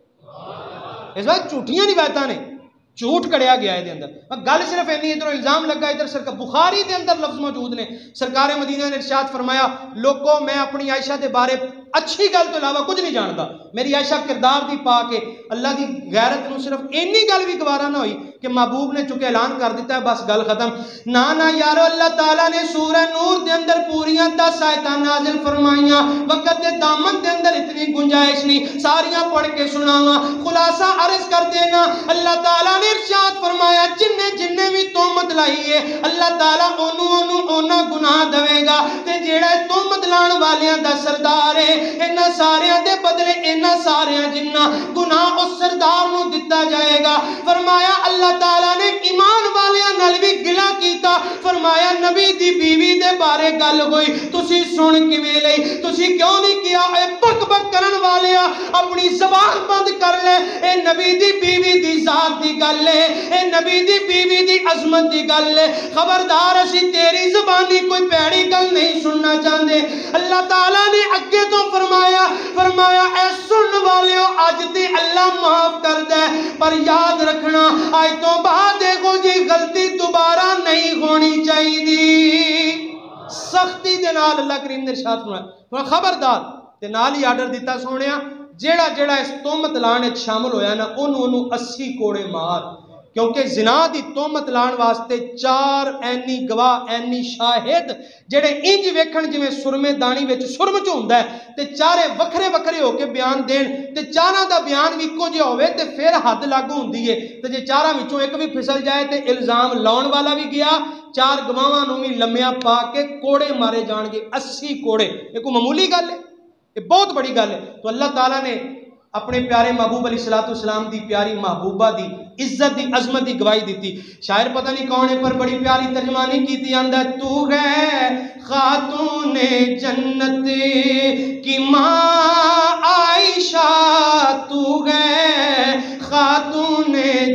اس وقت جھوٹیاں روایتاں نے, جھوٹ کڑیا گیا ہے دے اندر. گل صرف اینی, ادھر الزام لگا, ادھر سرکار بخاری دے اندر لفظ موجود نے. سرکار مدینہ نے ارشاد فرمایا لوگوں میں اپنی عائشہ دے بارے اچھی گل تو علاوہ کچھ نہیں جانتا. میری عائشہ کردار دی پا کے اللہ دی غیرت نو صرف اینی گل بھی گوارا نہ ہوئی کہ محبوب نے چونکہ اعلان کر دیتا ہے بس گل ختم. نا یارو, اللہ تعالیٰ نے سورہ نور دے اندر پوریاں 10 آیتاں نازل فرمائیاں. وقت دے دامن دے اندر اتنی گنجائش نہیں, ساریاں پڑھ کے سناواں. خلاصہ عرض کر دینا, اللہ تعالیٰ نے ارشاد فرمایا جننے بھی تہمت لائی ہے اللہ تعالیٰ اونا گناہ دے گا. تے جیڑا تہمت لان والیاں دا سردار ہے, انہاں ساریاں دے بدلے انہاں ساریاں جنہ گناہ اس سردار نو دتا جائے گا. فرمایا اللہ تعالیٰ نے ایمان والیاں نال بھی گلا کیتا. فرمایا نبی دی بیوی دے بارے گل ہوئی, تسی سن کیویں لئی, تسی کیوں نہیں کیا؟ اے بک بک کرن والیاں اپنی زبان بند کر لے. اے نبی دی بیوی دی ذات دی گل ہے, اے نبی دی بیوی دی عظمت دی گل ہے. خبردار اسی تیری زبانی کوئی پیڑی گل نہیں سننا چاہتے. اللہ تعالیٰ نے اگے تو فرمایا اے سن والیو اج تے اللہ معاف کر دے, پر یاد رکھنا آج تو بعد دیکھو جی غلطی دوبارہ نہیں ہونی چاہیے. سختی دے نال اللہ کریم نے ارشاد فرمایا خبردار. تے نال ہی آرڈر دیتا سونیا جیڑا اس تہمت لان وچ شامل ہویا نا اونوں 80 کوڑے مار. کیونکہ زنا دی تہمت لان واسطے 4 اینی گواہ اینی شاہد جڑے انج ویکھن جویں سرمے دانی وچ سرم چ ہوندا ہے تے چارے وکھرے وکھرے ہو کے بیان دین تے چاراں دا بیان وی اکو جہا ہوے تے پھر حد لاگو ہوندی ہے. تے جے چاراں وچوں ایک بھی پھسل جائے تے الزام لاؤن والا بھی گیا, 4 گواہاں نوں وی لمیا پا کے کوڑے مارے جان گے. 80 کوڑے یہ کوئی معمولی گل ہے, یہ بہت بڑی گل ہے. تو اللہ تعالیٰ نے اپنے پیارے محبوب علیہ السلام دی پیاری محبوبہ دی عزت دی عظمت دی گواہی دیتی. شاعر پتہ نہیں کون ہے پر بڑی پیاری ترجمانی کیتی آندا ہے تو ہے خاتون جنت کی ماں عائشہ, تو ہے خاتون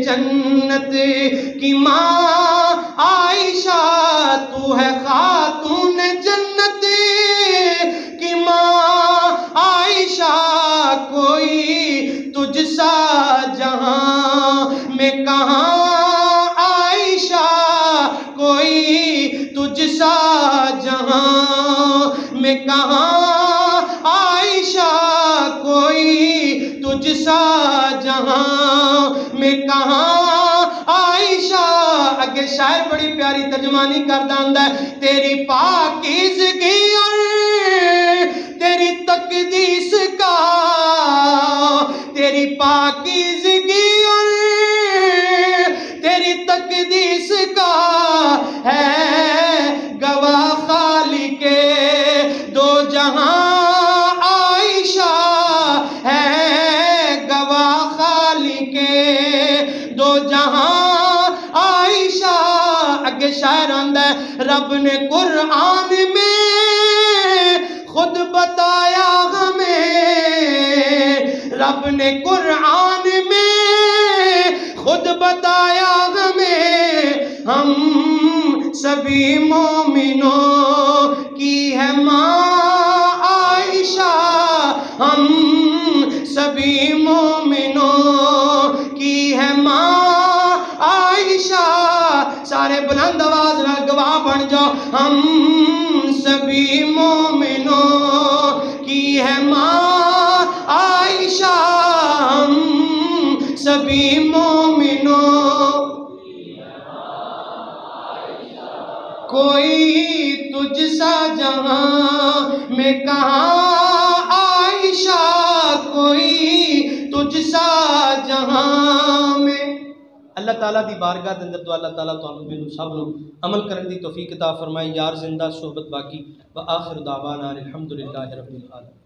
جنت کی ماں عائشہ, تو ہے خاتون جنت کی ماں عائشہ. کوئی تجھ سا جہاں میں کہاں عائشہ, کوئی تجھ سا جہاں میں کہاں عائشہ, کوئی تجھ سا جہاں میں کہاں عائشہ. اگے شاعر بڑی پیاری ترجمانی کردا ہوندا ہے تیری پاکیزگی اور تیری تقدیس کا, تیری پاکیزگی اور تیری تقدیس کا ہے گواہ خالق دو جہاں عائشہ, ہے گواہ خالق دو جہاں عائشہ. اگے شاعر آندا ہے رب نے قرآن میں خود بتایا ہمیں, رب نے قرآن میں خود بتایا ہمیں, ہم سبھی مومنوں کی ہے ماں عائشہ, ہم سبھی مومنوں کی ہے ماں عائشہ. سارے بلند آواز نال گواہ بن جاؤ, ہم سبھی مومنوں کی ہے ماں عائشہ, ہم سبھی مومنوں. کوئی تجھ سا جہاں میں کہاں عائشہ, کوئی تجھ سا جہاں میں. اللہ تعالیٰ دی بارگاہ دے اندر تو اللہ تعالیٰ تو ہم بھی سب لوگ عمل کرنے دی توفیق عطا فرمائے. یار زندہ صحبت باقی. وآخر دعوانا الحمدللہ رب العالمین.